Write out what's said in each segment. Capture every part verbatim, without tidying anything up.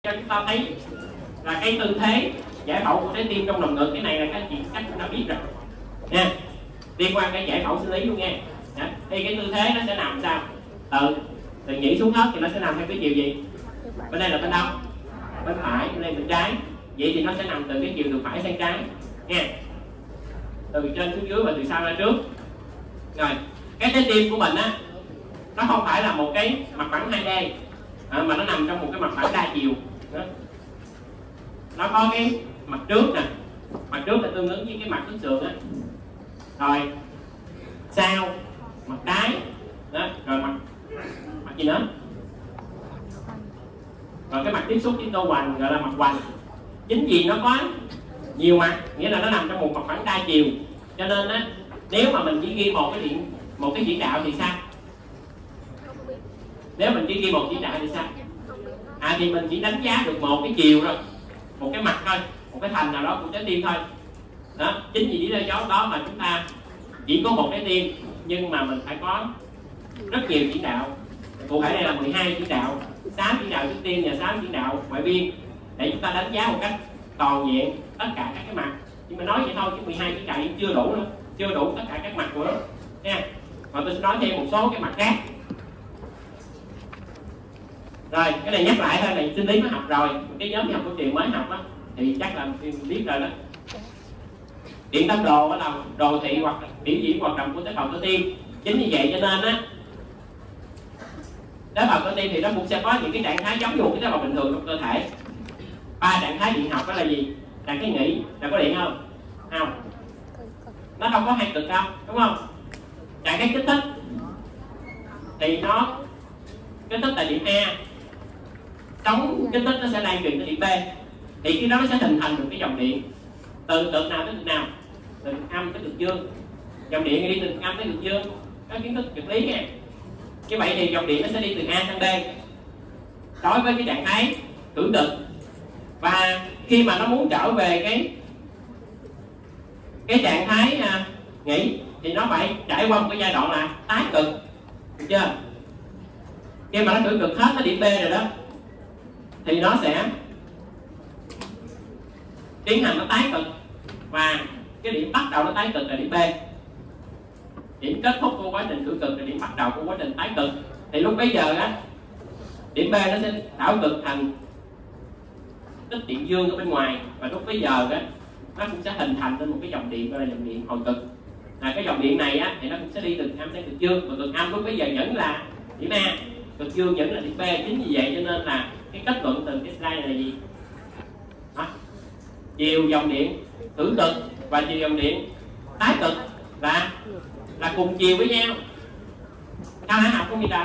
cho chúng ta thấy là cái tư thế giải phẫu của trái tim trong lồng ngực. Cái này là các anh chị chắc cũng đã biết rồi nha, liên quan cái giải phẫu sinh lý luôn nha. Thì cái tư thế nó sẽ nằm sao, từ từ nhảy xuống hết thì nó sẽ nằm theo cái chiều gì, bên đây là bên đâu, bên phải, bên đây bên trái. Vậy thì nó sẽ nằm từ cái chiều từ phải sang trái nha, từ trên xuống dưới và từ sau ra trước. Rồi cái trái tim của mình á, nó không phải là một cái mặt phẳng hai D à, mà nó nằm trong một cái mặt phẳng đa chiều đó. Nó có cái mặt trước nè, mặt trước là tương ứng với cái mặt khớp sườn á, rồi sau mặt đáy đó, rồi mặt mặt gì nữa, rồi cái mặt tiếp xúc với tô hoành gọi là mặt hoành. Chính vì nó có nhiều mặt, nghĩa là nó nằm trong một mặt phẳng đa chiều, cho nên á, nếu mà mình chỉ ghi một cái điện một cái chỉ đạo thì sao? Nếu mình chỉ ghi một chỉ đạo thì sao? À thì mình chỉ đánh giá được một cái chiều thôi, một cái mặt thôi, một cái thành nào đó của trái tim thôi. Đó, chính vì lý do đó mà chúng ta chỉ có một trái tim, nhưng mà mình phải có rất nhiều chỉ đạo. Cụ thể đây là mười hai chỉ đạo, sáu chỉ đạo trước tiên và sáu chỉ đạo ngoại biên, để chúng ta đánh giá một cách toàn diện tất cả các cái mặt. Nhưng mà nói vậy thôi chứ mười hai chỉ đạo vẫn chưa đủ nữa, chưa đủ tất cả các mặt của nó nha. Và tôi sẽ nói thêm một số cái mặt khác. Rồi cái này nhắc lại thôi, này sinh lý mới học rồi, cái nhóm học của trường mới học á thì chắc là biết rồi đó. Điện tâm đồ là đồ thị hoặc biểu diễn hoạt động của tế bào cơ tim. Chính vì vậy cho nên á, tế bào cơ tim thì nó cũng sẽ có những cái trạng thái giống như một cái tế bào bình thường trong cơ thể. Ba trạng thái điện học đó là gì? Trạng thái nghỉ là có điện không? Không, nó không có hai cực đâu, đúng không? Trạng thái kích thích thì nó kích thích tại điểm A, sóng kích thích nó sẽ lan truyền tới điểm B, thì khi đó nó sẽ hình thành được cái dòng điện từ cực nào tới cực nào, từ cực âm tới cực dương. Dòng điện đi từ cực âm tới cực dương, có kiến thức vật lý nha. Như vậy thì dòng điện nó sẽ đi từ A sang B đối với cái trạng thái hưởng cực. Và khi mà nó muốn trở về cái cái trạng thái à, nghỉ thì nó phải trải qua một cái giai đoạn là tái cực, được chưa? Khi mà nó hưởng cực hết tới điểm B rồi đó thì nó sẽ tiến hành nó tái cực, và cái điểm bắt đầu nó tái cực là điểm B. Điểm kết thúc của quá trình hưởng cực là điểm bắt đầu của quá trình tái cực. Thì lúc bấy giờ á, điểm B nó sẽ đảo cực thành tích điện dương ở bên ngoài, và lúc bấy giờ á nó cũng sẽ hình thành nên một cái dòng điện gọi là dòng điện hồi cực. À, cái dòng điện này á thì nó cũng sẽ đi từ âm sang cực dương, và cực âm lúc bấy giờ vẫn là điểm A, cực dương vẫn là điểm B. Chính vì vậy cho nên là cái kết luận từ cái slide này là gì? Đó. Chiều dòng điện hưởng cực và chiều dòng điện tái cực là là cùng chiều với nhau. Sao hả, học không gì đâu?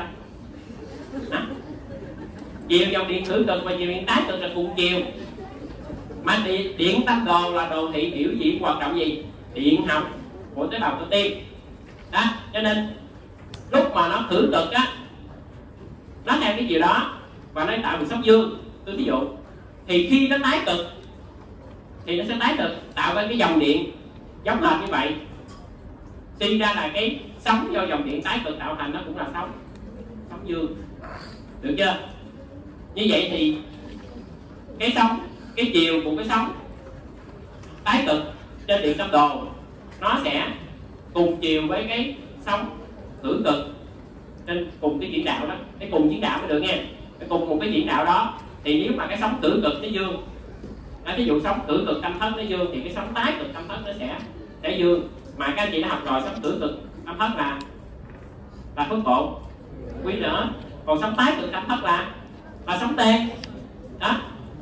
Chiều dòng điện hưởng cực và chiều điện tái cực là cùng chiều. Mà điện, điện tâm đồ là đồ thị biểu diễn hoạt động gì? Điện học của tế bào cơ tim. Đó, cho nên lúc mà nó hưởng cực á, nó theo cái chiều đó và nó tạo được sóng dương, tôi ví dụ, thì khi nó tái cực thì nó sẽ tái cực tạo ra cái dòng điện giống hệt như vậy. Suy ra là cái sóng do dòng điện tái cực tạo thành nó cũng là sóng sóng dương, được chưa? Như vậy thì cái sóng, cái chiều của cái sóng tái cực trên điện tâm đồ nó sẽ cùng chiều với cái sóng hưởng cực trên cùng cái chuyển đạo đó. Cái cùng chuyển đạo mới được nha, cái cùng một cái chuyển đạo đó. Thì nếu mà cái sóng tử cực nó dương, à, ví dụ sóng tử cực tâm thất nó dương, thì cái sóng tái cực tâm thất nó sẽ sẽ dương. Mà các anh chị đã học rồi, sóng tử cực tâm thất là là phức bộ quý nữa, còn sóng tái cực tâm thất là là sóng T. Đó,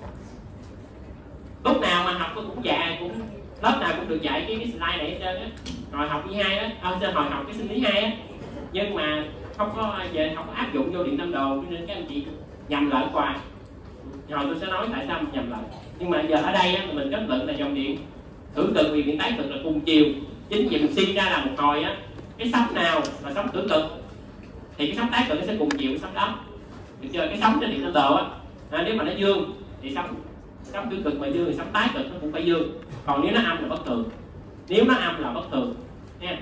lúc nào mà học tôi cũng dạy, cũng lớp nào cũng được dạy cái, cái slide này hết trơn á. Rồi học y hai á, à, hồi học cái sinh lý hai á, nhưng mà không có về không có áp dụng vô điện tâm đồ, cho nên các anh chị nhầm lẫn hoài. Rồi tôi sẽ nói tại sao mình nhầm lẫn. Nhưng mà giờ ở đây á, mình kết luận là dòng điện hưởng cực vì điện tái cực là cùng chiều. Chính vì mình suy ra là một hồi á, cái sóng nào là sóng hưởng cực thì cái sóng tái cực nó sẽ cùng chiều với sóng đó, được chưa? Cái sóng trên điện tâm đồ á, à, nếu mà nó dương thì sóng sóng hưởng cực mà dương thì sóng tái cực nó cũng phải dương. Còn nếu nó âm là bất thường, nếu nó âm là bất thường nha.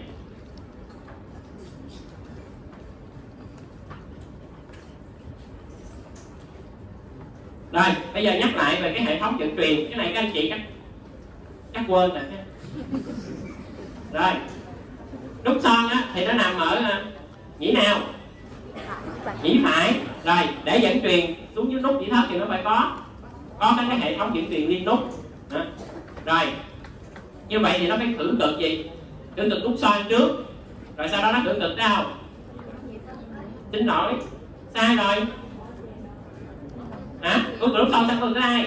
Rồi bây giờ nhắc lại về cái hệ thống dẫn truyền. Cái này các anh chị chắc chắc quên rồi. Rồi nút son á thì nó nằm ở nhĩ nào? Nhĩ phải. Rồi để dẫn truyền xuống dưới nút nhĩ thất thì nó phải có có cái, cái hệ thống dẫn truyền liên nút đó. Rồi như vậy thì nó phải cử cực gì? Cử cực nút son trước, rồi sau đó nó cử cực đâu? Xin lỗi, sai rồi. Hả? Cử cực nút son sang cử cực ai?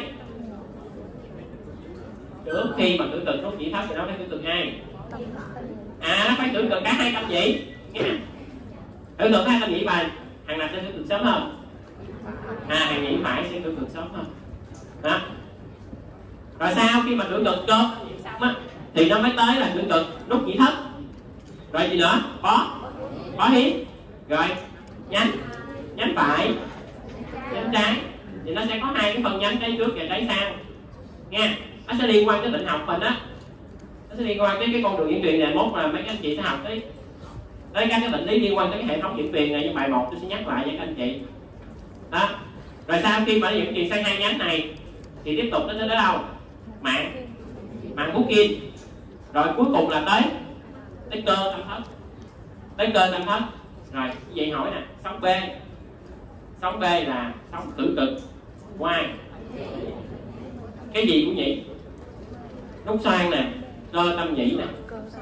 Trước khi mà cử cực nút nhĩ thất thì nó phải cử cực ai? À nó phải cử cực cả hai tâm nhĩ. Cử cực hai tâm nhĩ và hàng nào sẽ cử cực sớm hơn? À hàng nhĩ phải sẽ cử cực sớm hơn. Đó. Rồi sau khi mà cử cực cơ thì nó mới tới là cử cực nút nhĩ thất. Rồi gì nữa? Có có hiến. Rồi nhánh nhánh phải, nhánh trái thì nó sẽ có hai cái phần nhánh, trái trước và trái sau nha. Nó sẽ liên quan tới bệnh học mình á, nó sẽ liên quan tới cái con đường dẫn truyền này. Mốt mà mấy các anh chị sẽ học tới tới các cái bệnh lý liên quan tới cái hệ thống dẫn truyền này. Như bài một tôi sẽ nhắc lại với các anh chị đó. Rồi sau khi mà dẫn truyền sang hai nhánh này thì tiếp tục đến tới đâu? Mạng mạng bút kim. Rồi cuối cùng là tới tới cơ tâm thất, tới cơ tâm thất. Rồi vậy hỏi nè, sóng B, sóng B là sóng tử cực Y. Cái gì cũng vậy, nút xoang nè, cơ tâm nhĩ nè.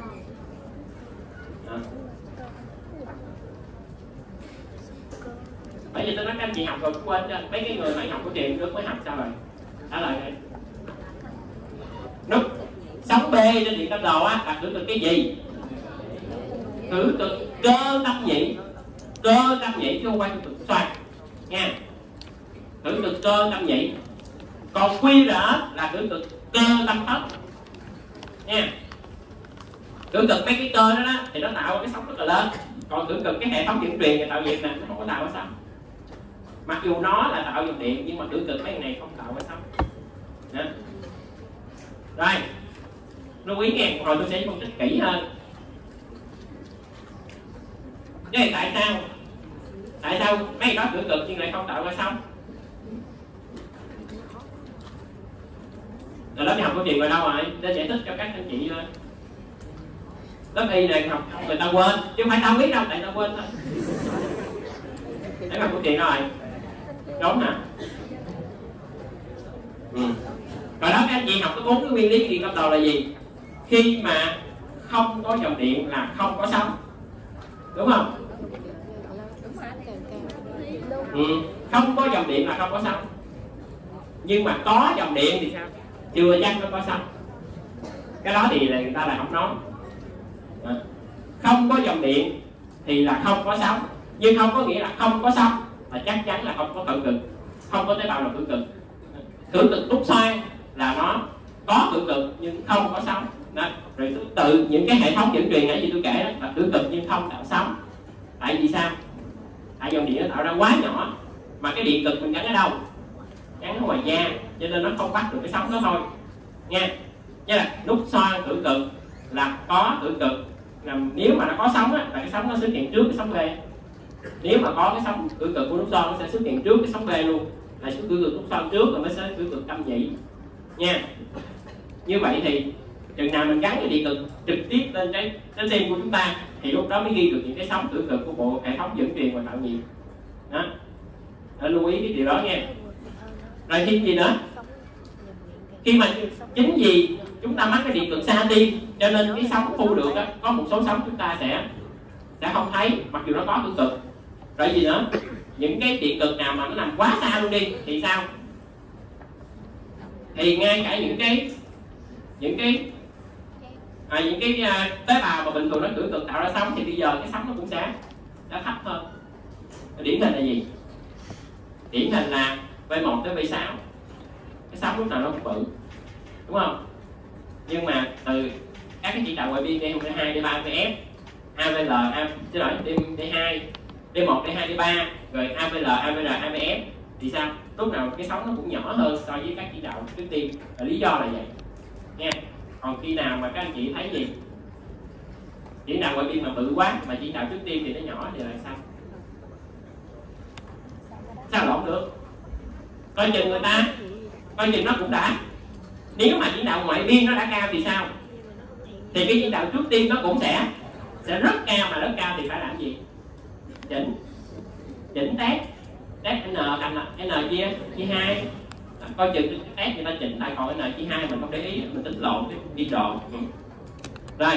Đó. Bây giờ tôi nói các anh chị học rồi quên cho mấy cái người bạn học của trường trước mới học sao rồi. Trả lời này, nút sóng B trên điện tâm đồ á là cử cực cái gì? Cử cực cơ tâm nhĩ, cơ tâm nhĩ chứ không phải cử cực xoang nha. Cử cực cơ tâm nhĩ. Còn quy rỡ là cử cực cơ tâm thất nha. Cử cực mấy cái cơ đó, đó thì nó tạo cái sóng rất là lớn. Còn cử cực cái hệ thống dẫn truyền và tạo nhiệt này nó không có tạo cái sóng. Mặc dù nó là tạo dòng điện nhưng mà cử cực mấy cái này không tạo cái sóng. Đó. Rồi lưu ý nghe, rồi tôi sẽ phân tích kỹ hơn. Thế tại sao tại sao mấy đó cử cực nhưng lại không tạo ra sóng? Rồi lớp đi học của truyền vào đâu rồi? Để giải thích cho các anh chị thôi. Lớp y này học người ta quên chứ không phải tao biết đâu, tại tao quên thôi. Để học của truyền rồi đúng hả? Ừ. Rồi đó các anh chị học cái bốn cái nguyên lý điện tâm đồ là gì? Khi mà không có dòng điện là không có sóng, đúng không? Ừ. Không có dòng điện là không có sóng. Nhưng mà có dòng điện thì sao? Chưa chắc nó có sóng. Cái đó thì là người ta lại không nói. À. Không có dòng điện thì là không có sóng, nhưng không có nghĩa là không có sóng là chắc chắn là không có cử cực, không có tế bào nào cử cực. Cử cực nút xoang là nó có cử cực nhưng không có sóng. Đó. Rồi tự những cái hệ thống dẫn truyền nãy như tôi kể đó là cử cực nhưng không tạo sóng. Tại vì sao? Tại dòng điện nó tạo ra quá nhỏ, mà cái điện cực mình gắn ở đâu? Gắn ở ngoài da, cho nên nó không bắt được cái sóng đó thôi nha. Chứ là nút xoang cử cực là có cử cực, là nếu mà nó có sóng á, là cái sóng nó xuất hiện trước cái sóng B. Nếu mà có cái sóng cử cực của nút xoang nó sẽ xuất hiện trước cái sóng B luôn, là xuất cử cực nút xoang trước rồi mới sẽ cử cực tâm nhĩ nha. Như vậy thì chừng nào mình gắn cái điện cực trực tiếp lên cái cái tim của chúng ta thì lúc đó mới ghi được những cái sóng cử cực của bộ hệ thống dẫn truyền và tạo nhiệt. Đó, đó lưu ý cái điều đó nha. Rồi thêm gì nữa? Khi mà chính vì chúng ta mắc cái điện cực xa tim cho nên cái sóng thu được đó, có một số sóng chúng ta sẽ sẽ không thấy mặc dù nó có cử cực. Rồi gì nữa? Những cái điện cực nào mà nó nằm quá xa luôn đi thì sao? Thì ngay cả những cái những cái à, những cái uh, tế bào mà bình thường nó cử cực tạo ra sóng thì bây giờ cái sóng nó cũng sẽ đã thấp hơn. Điển hình là gì? Điển hình là V một tới V sáu, cái sóng lúc nào nó cũng bự, đúng không? Nhưng mà từ các cái chỉ đạo ngoại biên D hai, D ba, D F, a vê lờ, A, xin lỗi, D hai, D một, D hai, D ba, rồi a vê lờ, a vê rờ, a vê ép thì sao? Lúc nào cái sóng nó cũng nhỏ hơn so với các chỉ đạo trước tiên. Và lý do là vậy nha. Còn khi nào mà các anh chị thấy gì? Chỉ đạo ngoại biên mà bự quá mà chỉ đạo trước tiên thì nó nhỏ thì là sao? Sao lộn được? coi chừng người ta, coi chừng nó cũng đã. Nếu mà chỉ đạo ngoại biên nó đã cao thì sao? Thì cái chỉ đạo trước tiên nó cũng sẽ sẽ rất cao, mà rất cao thì phải làm gì? Chỉnh chỉnh test test n thành n chia chia hai, coi chừng cái test người ta chỉnh lại, còn n chia hai mình không để ý, mình tính lộn cái đi đồ. Rồi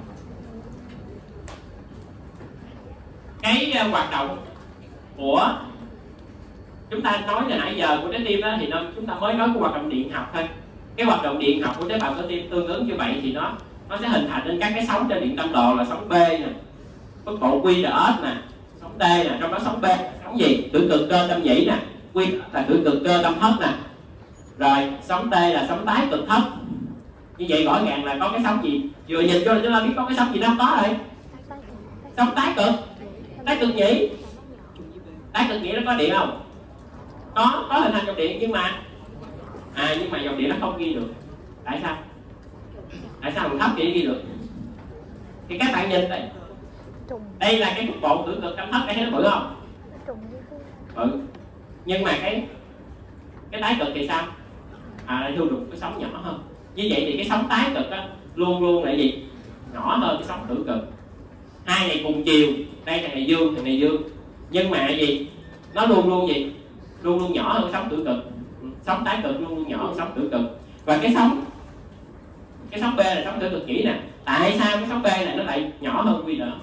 cái uh, hoạt động của chúng ta nói từ nãy giờ của trái tim đó, thì nó, chúng ta mới nói của hoạt động điện học thôi. Cái hoạt động điện học của tế bào cơ tim tương ứng như vậy thì nó nó sẽ hình thành nên các cái sóng trên điện tâm đồ là sóng B nè, mức độ Q R S nè, sóng T nè, trong đó sóng B sóng gì? Cử cực cơ tâm nhĩ nè, Q là cử cực cơ tâm thất nè, rồi sóng T là sóng tái cực thất. Như vậy rõ ràng là có cái sóng gì? Vừa nhìn vô là chúng ta biết có cái sóng gì đâu, có rồi. Sóng tái cực, tái cực nhĩ. Tái cực nhĩ nó có điện không? Có, có hình thành dòng điện, nhưng mà à nhưng mà dòng điện nó không ghi được. Tại sao? Tại sao mình thấp thì ghi được? Thì các bạn nhìn đây, đây là cái cục bộ cử cực tâm thất, thấy nó bự không? Bự. Nhưng mà cái cái tái cực thì sao? À lại thu được cái sóng nhỏ hơn. Như vậy thì cái sóng tái cực đó, luôn luôn là gì? Nhỏ hơn cái sóng cử cực. Hai này cùng chiều, đây là này dương, thằng này dương. Nhưng mà gì? Nó luôn luôn gì? Luôn luôn nhỏ hơn sóng cử cực. Sóng tái cực luôn luôn nhỏ hơn sóng cử cực. Và cái sóng cái sóng B là sóng cử cực nhĩ nè. Tại sao cái sóng B này nó lại nhỏ hơn Q R?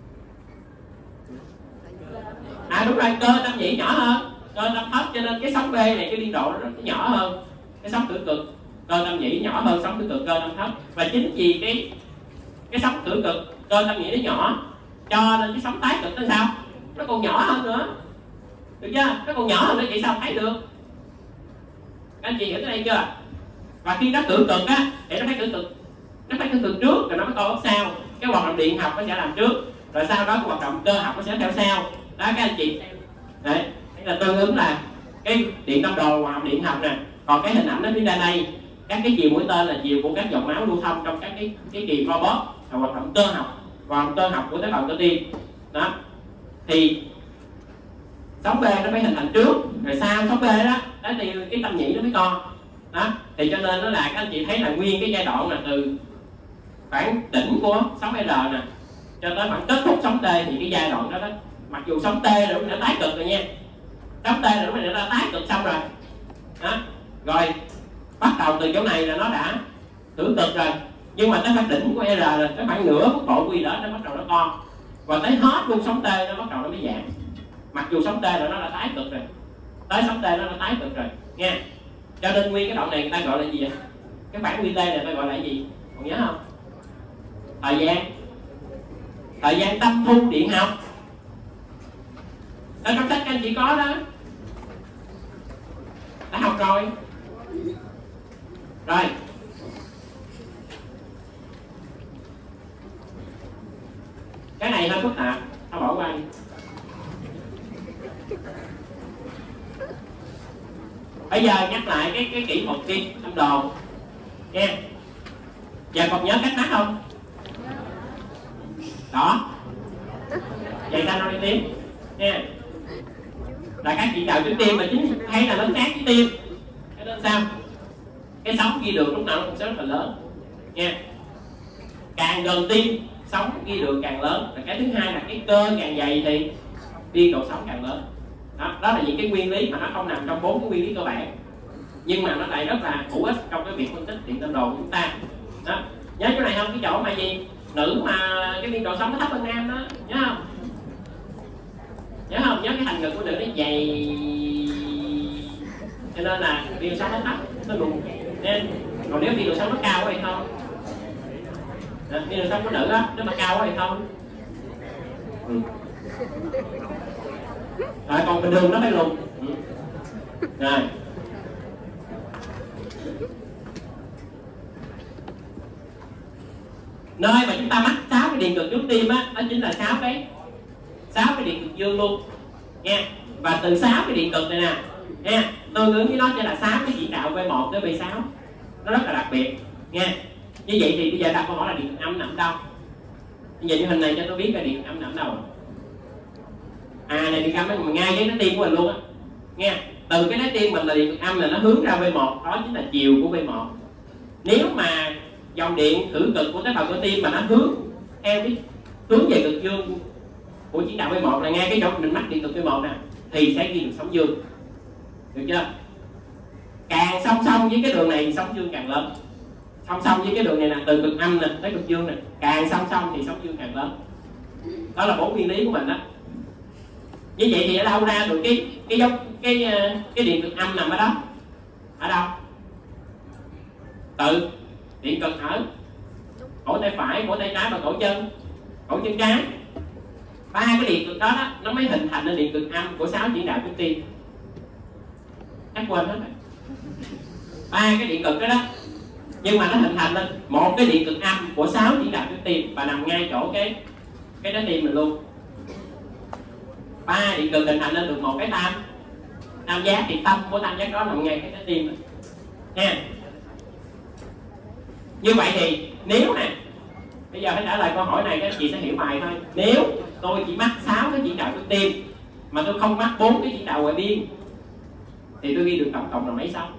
À đúng rồi, cơ tâm nhĩ nhỏ hơn cơ tâm thấp, cho nên cái sóng B này cái biên độ nó nhỏ hơn cái sóng cử cực cơ tâm nhĩ, nhỏ hơn sóng cử cực cơ tâm thấp. Và chính vì cái cái sóng cử cực cơ tâm nhĩ nó nhỏ, cho nên cái sóng tái cực nó sao? Nó còn nhỏ hơn nữa, được chưa? Nó còn nhỏ hơn nữa, vậy sao thấy được? Các anh chị hiểu cái đây chưa? Và khi nó cử cực á, thì nó phải cử cực nó phải cử cực trước rồi nó mới co sau. Cái hoạt động điện học nó sẽ làm trước, rồi sau đó cái hoạt động cơ học nó sẽ theo sau. Đó các anh chị đấy, đây là tương ứng là cái điện tâm đồ hoạt động điện học nè. Còn cái hình ảnh nó phía ra đây, các cái chiều mũi tên là chiều của các dòng máu lưu thông trong các cái cái kỳ co bóp, là hoạt động cơ học, hoạt động cơ học của tế bào cơ tim. Đó thì sóng B nó phải hình thành trước, rồi sau sóng B đó, đó thì cái tâm nhĩ nó mới co. Đó thì cho nên nó là các anh chị thấy là nguyên cái giai đoạn là từ khoảng đỉnh của sóng R nè cho tới khoảng kết thúc sóng T, thì cái giai đoạn đó, đó mặc dù sóng T là lúc này nó tái cực rồi nha, sóng T là lúc này nó đã tái cực xong rồi. Đó rồi bắt đầu từ chỗ này là nó đã cử cực rồi, nhưng mà tới khoảng đỉnh của R là tới khoảng nửa mức độ Q đó nó bắt đầu nó co, và tới hết luôn sóng T nó bắt đầu nó mới giảm. Mặc dù sóng T là nó đã tái cực rồi, tới sóng T nó đã tái cực rồi nha. Cho nên nguyên cái đoạn này người ta gọi là gì vậy? Cái khoảng quy T này người ta gọi là gì? Còn nhớ không? Thời gian thời gian tâm thu điện học. Ở trong sách các anh chị có đó, đã học rồi. Rồi cái này hơi phức tạp, thôi bỏ qua đi. Bây giờ nhắc lại cái cái kỹ thuật kim tâm đồ nha. Giờ còn nhớ cách mát không? Đó, vậy ta nói đi tim nha. Là các chỉ đạo trước tim mà chính thấy là nó sát với tim, cho nên sao? Cái sóng ghi đường lúc nào nó cũng sẽ rất là lớn nha. Càng gần tim sóng ghi đường càng lớn. Và cái thứ hai là cái cơ càng dày thì biên độ sóng càng lớn. Đó, đó là những cái nguyên lý mà nó không nằm trong bốn cái nguyên lý cơ bản, nhưng mà nó lại rất là hữu ích trong cái việc phân tích điện tâm đồ của chúng ta. Đó, nhớ chỗ này không? Cái chỗ mà gì nữ mà cái biên độ sóng nó thấp hơn nam đó, nhớ không? Nhớ không? Nhớ cái thành ngực của nữ nó dày, cho nên là biên độ sóng nó thấp, nó lùn. Nên còn nếu biên độ sóng nó cao quá hay không? Biên độ sóng của nữ á, nếu mà cao quá hay không? Ừ. Rồi còn bình thường nó phải lùn. Ừ. Rồi nơi mà chúng ta mắc sáu cái điện cực trước tim á, đó chính là sáu cái sáu cái điện cực dương luôn nha. Và từ sáu cái điện cực này nè nha, tương ứng với nó sẽ là sáu cái chỉ đạo V một tới V sáu, nó rất là đặc biệt nha. Như vậy thì bây giờ đặt câu hỏi là điện cực âm nằm đâu? Bây giờ như hình này cho tôi biết là điện cực âm nằm đâu. À này điện cực âm nó ngay với nó tim của mình luôn á nha. từ cái trái tim mình là điện cực âm là nó hướng ra vê một, đó chính là chiều của vê một. Nếu mà dòng điện thử cực của tế bào cơ tim mà nó hướng theo cái hướng về cực dương của chuyển đạo vê một là ngay cái chỗ mình mắc điện cực vê một nè, thì sẽ ghi được sóng dương, được chưa? Càng song song với cái đường này thì sóng dương càng lớn, song song với cái đường này là từ cực âm nè tới cực dương nè, càng song song thì sóng dương càng lớn. Đó là bốn nguyên lý của mình đó. Như vậy thì ở đâu ra được cái cái dốc cái cái điện cực âm nằm ở đó? Ở đâu? Từ điện cực ở cổ tay phải, cổ tay trái và cổ chân, cổ chân trái. Ba cái điện cực đó, đó nó mới hình thành nên điện cực âm của sáu chuyển đạo trước tiên. Chắc quên hết rồi. Ba cái điện cực đó đó, nhưng mà nó hình thành lên một cái điện cực âm của sáu chuyển đạo trước tiên và nằm ngay chỗ cái cái trái tim mình luôn. Ba điện cực hình thành nên được một cái tam tam giác, thì tâm của tam giác đó nằm ngay cái trái tim mình nha. Như vậy thì nếu nè, bây giờ phải trả lời câu hỏi này các anh chị sẽ hiểu bài thôi. Nếu tôi chỉ mắc sáu cái chuyển đạo trước tim mà tôi không mắc bốn cái chuyển đạo ngoại biên thì tôi ghi được tổng cộng là mấy sóng?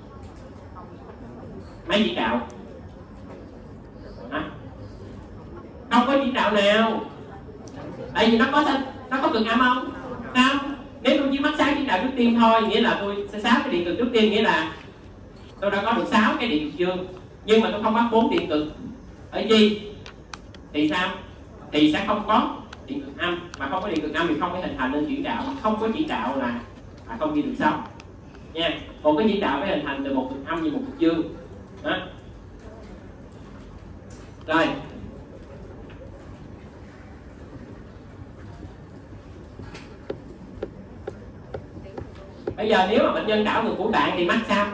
Mấy chuyển đạo? À, không có chuyển đạo nào. Tại vì nó có nó có cực âm không? Không. Nếu tôi chỉ mắc sáu chuyển đạo trước tim thôi, nghĩa là tôi sẽ sáu cái điện cực trước tiên, nghĩa là tôi đã có được sáu cái điện cực dương, nhưng mà tôi không mắc bốn điện cực ở gì thì sao? Thì sẽ không có điện cực âm, mà không có điện cực âm thì không thể hình thành nên chuyển đạo. Không có chuyển đạo là, là không ghi được sóng nha. Một cái chuyển đạo phải hình thành từ một cực âm và một cực dương đó. Rồi bây giờ nếu mà bệnh nhân đảo ngược của bạn thì mắc sao?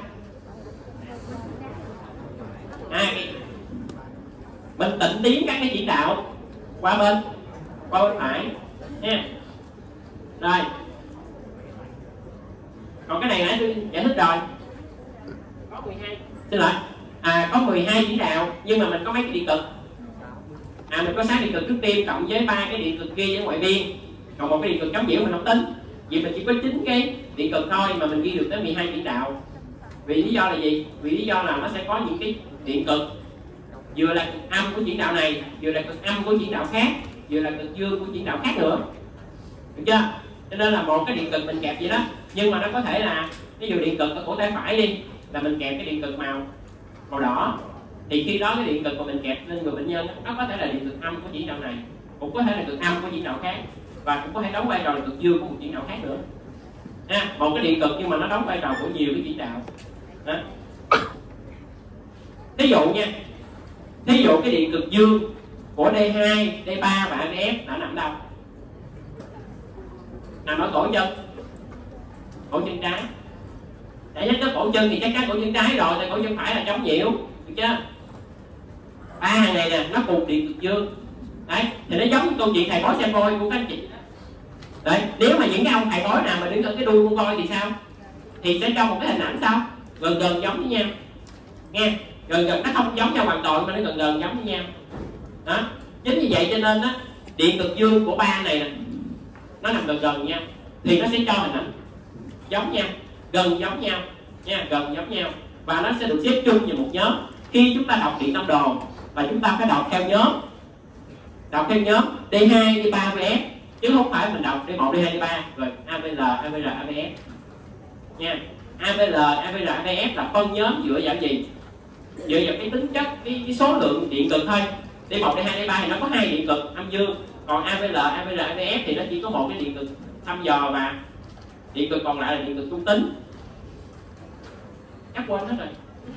À, mình tịnh tiến các cái chuyển đạo qua bên qua bên phải nha. Rồi còn cái này nãy tôi giải thích rồi, có mười hai, xin lỗi, à có mười hai chuyển đạo nhưng mà mình có mấy cái điện cực, à mình có sáu điện cực trước tiên cộng với ba cái điện cực kia với ngoại biên, còn một cái điện cực chống nhiễu mình không tính, vì mình chỉ có chín cái điện cực thôi mà mình ghi được tới mười hai chuyển đạo. Vì lý do là gì? Vì lý do là nó sẽ có những cái điện cực vừa là cực âm của chuyển đạo này, vừa là cực âm của chuyển đạo khác, vừa là cực dương của chuyển đạo khác nữa, được chưa? Cho nên là một cái điện cực mình kẹp vậy đó, nhưng mà nó có thể là ví dụ điện cực ở cổ tay phải đi là mình kẹp cái điện cực màu màu đỏ, thì khi đó cái điện cực mà mình kẹp lên người bệnh nhân nó có thể là điện cực âm của chuyển đạo này, cũng có thể là cực âm của chuyển đạo khác, và cũng có thể đóng vai trò là cực dương của một chuyển đạo khác nữa ha. Một cái điện cực nhưng mà nó đóng vai trò của nhiều cái chuyển đạo đó. Thí dụ nha, thí dụ cái điện cực dương của D hai, D ba và A B F đã nằm đâu? Nằm ở cổ chân, cổ chân trái. Để nhắc tới cổ chân thì chắc chắn cổ chân trái rồi, tại cổ chân phải là chống nhiễu, được chưa? Ba hàng này nè, nó cùng điện cực dương. Đấy, thì nó giống như câu chuyện thầy bói xem voi của các anh chị. Đấy, nếu mà những cái ông thầy bói nào mà đứng ở cái đuôi con voi thì sao? Thì sẽ cho một cái hình ảnh sao? Gần gần giống với nhau. Nghe, gần gần, nó không giống nhau hoàn toàn mà nó gần gần giống với nhau. Đó, chính như vậy cho nên á, điện cực dương của ba này nè, nó nằm gần gần nhau, thì nó sẽ cho hình ảnh giống nhau, gần giống nhau nha, gần giống nhau, và nó sẽ được xếp chung vào một nhóm. Khi chúng ta đọc điện tâm đồ và chúng ta phải đọc theo nhóm, đọc theo nhóm D hai, D ba, A B F, chứ không phải mình đọc D một, D hai, D ba rồi A B L, A B R, A B F nha. A B L, A B R, A B F là phân nhóm dựa vào gì? Dựa vào cái tính chất, cái, cái số lượng điện cực thôi. D một, D hai, D ba thì nó có hai điện cực âm dương, còn A B L, A B R, A B F thì nó chỉ có một cái điện cực thăm dò và điện cực còn lại là điện cực trung tính. Chắc quên hết rồi.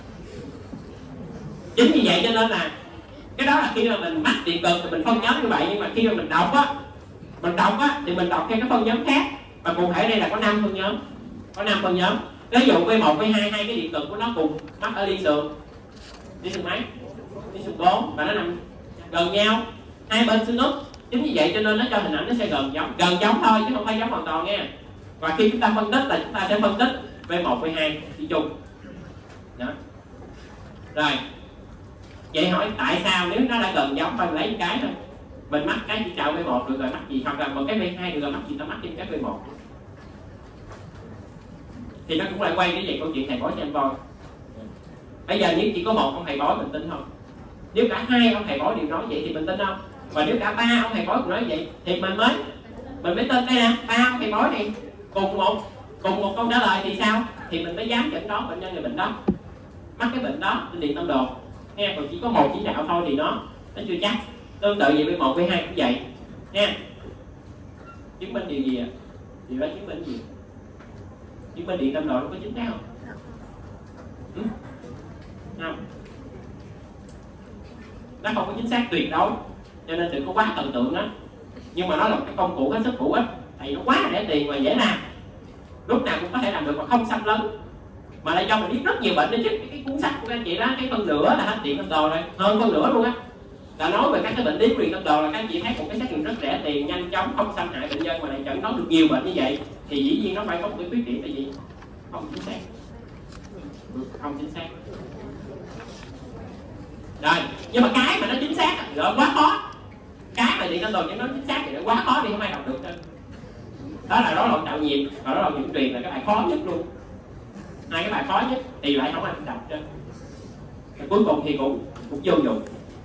Chính vì vậy cho nên là cái đó là khi mà mình mắc điện cực thì mình phân nhóm như vậy, nhưng mà khi mà mình đọc á, mình đọc á thì mình đọc theo cái phân nhóm khác, và cụ thể đây là có năm phân nhóm, có năm phân nhóm. Ví dụ V một, V hai, hai cái điện cực của nó cùng mắc ở liên sườn, liên sườn mấy? Liên sườn bốn, và nó nằm gần nhau hai bên xương ức. Chính vì vậy cho nên nó cho hình ảnh nó sẽ gần giống, gần giống thôi chứ không phải giống hoàn toàn nha. Và khi chúng ta phân tích là chúng ta sẽ phân tích V một, V hai đi chung. Đó. Rồi. Vậy hỏi tại sao nếu nó đã gần giống phải lấy một cái thôi. Mình mắc cái chỉ đạo V một được rồi mắc gì, hoặc là một cái V hai được rồi mắc gì ta mắc trên cái V một. thì nó cũng lại quay cái về câu chuyện thầy bói cho em coi. Bây giờ nếu chỉ có một ông thầy bói mình tin không? Nếu cả hai ông thầy bói đều nói vậy thì mình tin không? Và nếu cả ba ông thầy bói cũng nói vậy thì mình mới mình mới tin. Đây nè, ba ông thầy bói này cùng một cùng một câu trả lời thì sao? Thì mình mới dám chẩn đoán bệnh nhân người bệnh đó mắc cái bệnh đó trên điện tâm đồ nghe. Còn chỉ có một chỉ đạo thôi thì nó nó chưa chắc. Tương tự vậy với một với hai cũng vậy nha. Chứng minh điều gì ạ? À? Điều đó chứng minh gì? Chứng minh điện tâm đồ nó có chính xác không? Ừ? Không, nó không có chính xác tuyệt đối, cho nên đừng có quá tưởng tượng đó. Nhưng mà nó là cái công cụ hết sức hữu ích, tại nó quá rẻ tiền và dễ làm, lúc nào cũng có thể làm được mà không xâm lấn, mà lại cho mình biết rất nhiều bệnh đó chứ. Cái, cái cuốn sách của các anh chị đó, cái phân nửa là hết điện tâm đồ rồi, hơn phân nửa luôn á, là nói về các cái bệnh lý của điện tâm đồ. Là các anh chị thấy một cái xét nghiệm rất rẻ tiền, nhanh chóng, không xâm hại bệnh nhân mà lại chẩn đoán được nhiều bệnh như vậy, thì dĩ nhiên nó phải có một cái khuyết điểm là gì? Không chính xác, không chính xác. Rồi, nhưng mà cái mà nó chính xác là quá khó. Cái mà điện tâm đồ cho nó chính xác thì nó quá khó thì không ai đọc được đâu. Đó là rối loạn tạo nhịp và rối loạn nhiễm truyền là cái bài khó nhất luôn. Hai cái bài khó nhất thì lại không ai đọc cho. Cuối cùng thì cũng cũng vô dụng.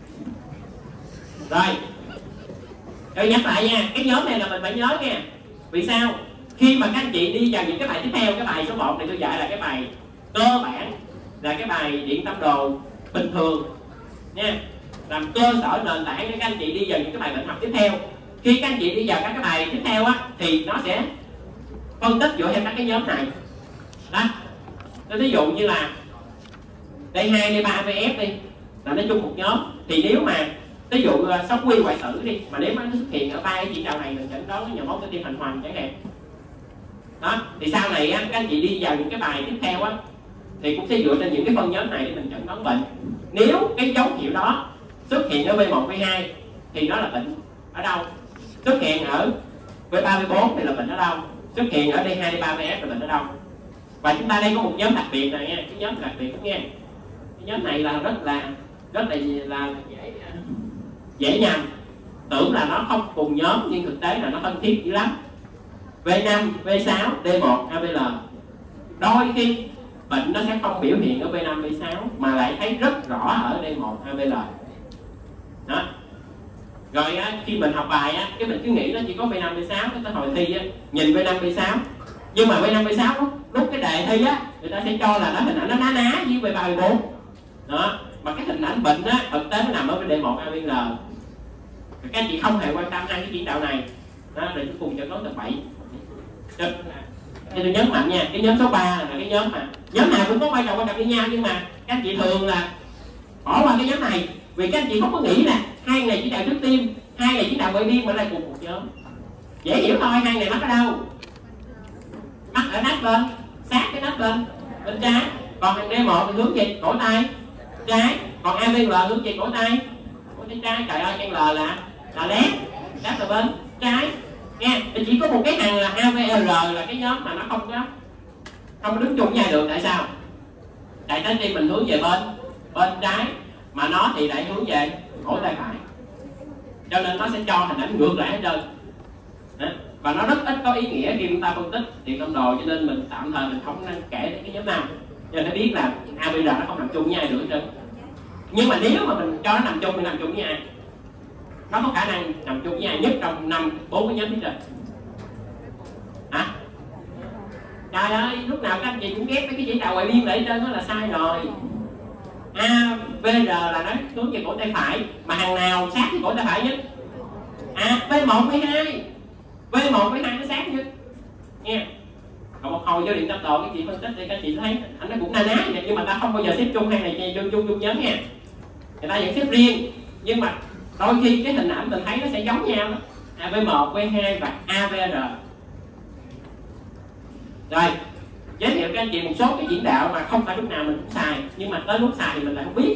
Rồi, tôi nhắc lại nha, cái nhóm này là mình phải nhớ nha. Vì sao? Khi mà các anh chị đi vào những cái bài tiếp theo, cái bài số một này tôi dạy là cái bài cơ bản, là cái bài điện tâm đồ bình thường nha, làm cơ sở nền tảng để các anh chị đi vào những cái bài bệnh học tiếp theo. Khi các anh chị đi vào các cái bài tiếp theo á thì nó sẽ phân tích dựa theo các cái nhóm này đó. Tôi ví dụ như là D hai, D ba, V F đi, là nó chung một nhóm. Thì nếu mà ví dụ sốc quy hoại tử đi, mà nếu mà nó xuất hiện ở ba cái chỉ đạo này mình chẩn đoán cái nhồi máu cơ tim thành hoành chẳng hạn đó, thì sau này á, các anh chị đi vào những cái bài tiếp theo á thì cũng sẽ dựa trên những cái phân nhóm này để mình chẩn đoán bệnh. Nếu cái dấu hiệu đó xuất hiện ở V một, V hai thì nó là bệnh ở đâu, xuất hiện ở V ba, V bốn thì là bệnh ở đâu, xuất hiện ở D hai, D ba, V F là bệnh ở đâu. Và chúng ta đây có một nhóm đặc biệt này nha, cái nhóm đặc biệt đó nghe. Cái nhóm này là rất là rất là là dễ dễ nhầm, tưởng là nó không cùng nhóm nhưng thực tế là nó thân thiết dữ lắm. V năm, V sáu, D một, A B L. Đôi khi bệnh nó sẽ không biểu hiện ở V năm, V sáu mà lại thấy rất rõ ở D một, A B L đó. Rồi á, khi mình học bài á, cái mình cứ nghĩ nó chỉ có V năm, V sáu, cái tới hồi thi á, nhìn V năm, V sáu. Nhưng mà V năm, V sáu lúc, lúc cái đề thi á, người ta sẽ cho là nó hình ảnh nó ná ná với V ba, V bốn đó. Mà cái hình ảnh bệnh á, thực tế nó nằm ở D một, A B L. Các anh chị không hề quan tâm hai cái chỉ đạo này đó, rồi cuối cùng chẩn đoán là bậy. Thì tôi nhấn mạnh nha, cái nhóm số ba là cái nhóm mà nhóm nào cũng có vai trò quan trọng như nhau, nhưng mà các anh chị thường là bỏ qua cái nhóm này vì các anh chị không có nghĩ là hai ngày chỉ đạo trước tim, hai ngày chỉ đạo ngoại biên mà lại cùng một nhóm. Dễ hiểu thôi, hai ngày mắc ở đâu? Mắc ở nách bên, sát cái nách bên bên trái. Còn thằng D một thì hướng về cổ tay trái, còn A B L hướng về cổ tay cổ tay trái. Trời ơi, cái L là là lép, lép là bên trái nghe. Chỉ có một cái hàng là A B L là cái nhóm mà nó không có không có đứng chung nhau được. Tại sao? Tại trái tim mình hướng về bên bên trái mà nó thì lại hướng về cổ tay phải, cho nên nó sẽ cho hình ảnh ngược lại hết trơn. Và nó rất ít có ý nghĩa khi chúng ta phân tích điện tâm đồ, cho nên mình tạm thời mình không nên kể đến cái nhóm nào, cho nên nó biết là A B L nó không nằm chung với ai được hết trơn. Nhưng mà nếu mà mình cho nó nằm chung thì nằm chung với ai? Nó có khả năng nằm chung với ai nhất trong năm bốn cái nhóm phía trên? Hả? Trời ơi, lúc nào các anh chị cũng ghét mấy cái chỉ đạo ngoại biên lại trên, đó là sai rồi. A B R là nó hướng về cổ tay phải, mà hàng nào sát với cổ tay phải nhất? À, V một, V hai. V một, V hai nó sát nhất nha. Còn một hồi vô điện tâm đồ cái chị phân tích thì các chị thấy anh nó cũng na ná vậy, nhưng mà ta không bao giờ xếp chung hai này chung chung chung nhóm nha. Người ta vẫn xếp riêng, nhưng mà đôi khi cái hình ảnh mình thấy nó sẽ giống nhau đó. A V một, V hai và A B R. Rồi, giới thiệu các anh chị một số cái diễn đạo mà không phải lúc nào mình cũng xài, nhưng mà tới lúc xài thì mình lại không biết.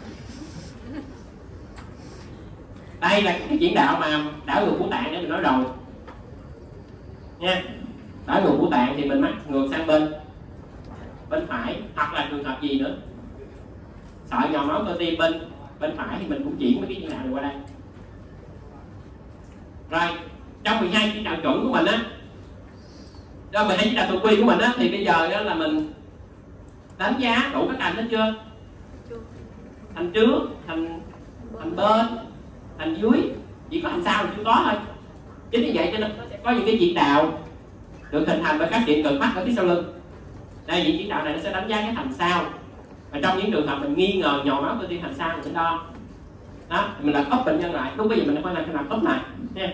Đây là cái diễn đạo mà đảo ngược ngũ tạng để mình nói rồi nha. Đảo ngược ngũ tạng thì mình mắc ngược sang bên bên phải, hoặc là trường hợp gì nữa sợ nhồi máu cơ tim bên bên phải thì mình cũng chuyển mấy cái diễn đạo này qua đây. Rồi, trong mười hai chỉ đạo chuẩn của mình á Rồi mười hai chỉ đạo thường quy của mình á, thì bây giờ đó là mình đánh giá đủ các thành hết chưa? Thành trước, thành thành bên, thành dưới, chỉ có thành sau thì chưa có thôi. Chính vì vậy cho nên nó sẽ có những cái chỉ đạo được hình thành bởi các điện cực mắt ở phía sau lưng. Đây, những chỉ đạo này nó sẽ đánh giá cái thành sau. Và trong những trường hợp mình nghi ngờ nhồi máu cơ tim thành sau mình sẽ đo. Đó, mình làm ốp bệnh nhân lại, lúc bây giờ mình phải làm làm ốp lại nha.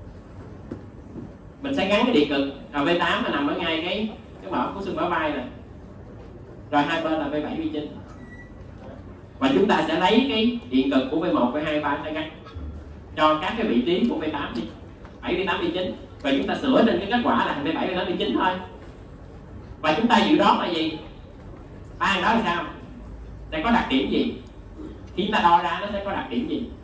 Mình sẽ gắn cái điện cực rồi V tám nó nằm ở ngay cái cái mở của xương bả vai này, rồi hai bên là V bảy V chín, và chúng ta sẽ lấy cái điện cực của V một, V hai, V ba sẽ gắn cho các cái vị trí của V tám, V bảy, V tám, V chín, và chúng ta sửa trên cái kết quả là V bảy, V tám, V chín thôi. Và chúng ta dự đoán là gì? Ba đó là sao? Sẽ có đặc điểm gì? Khi chúng ta đo ra nó sẽ có đặc điểm gì?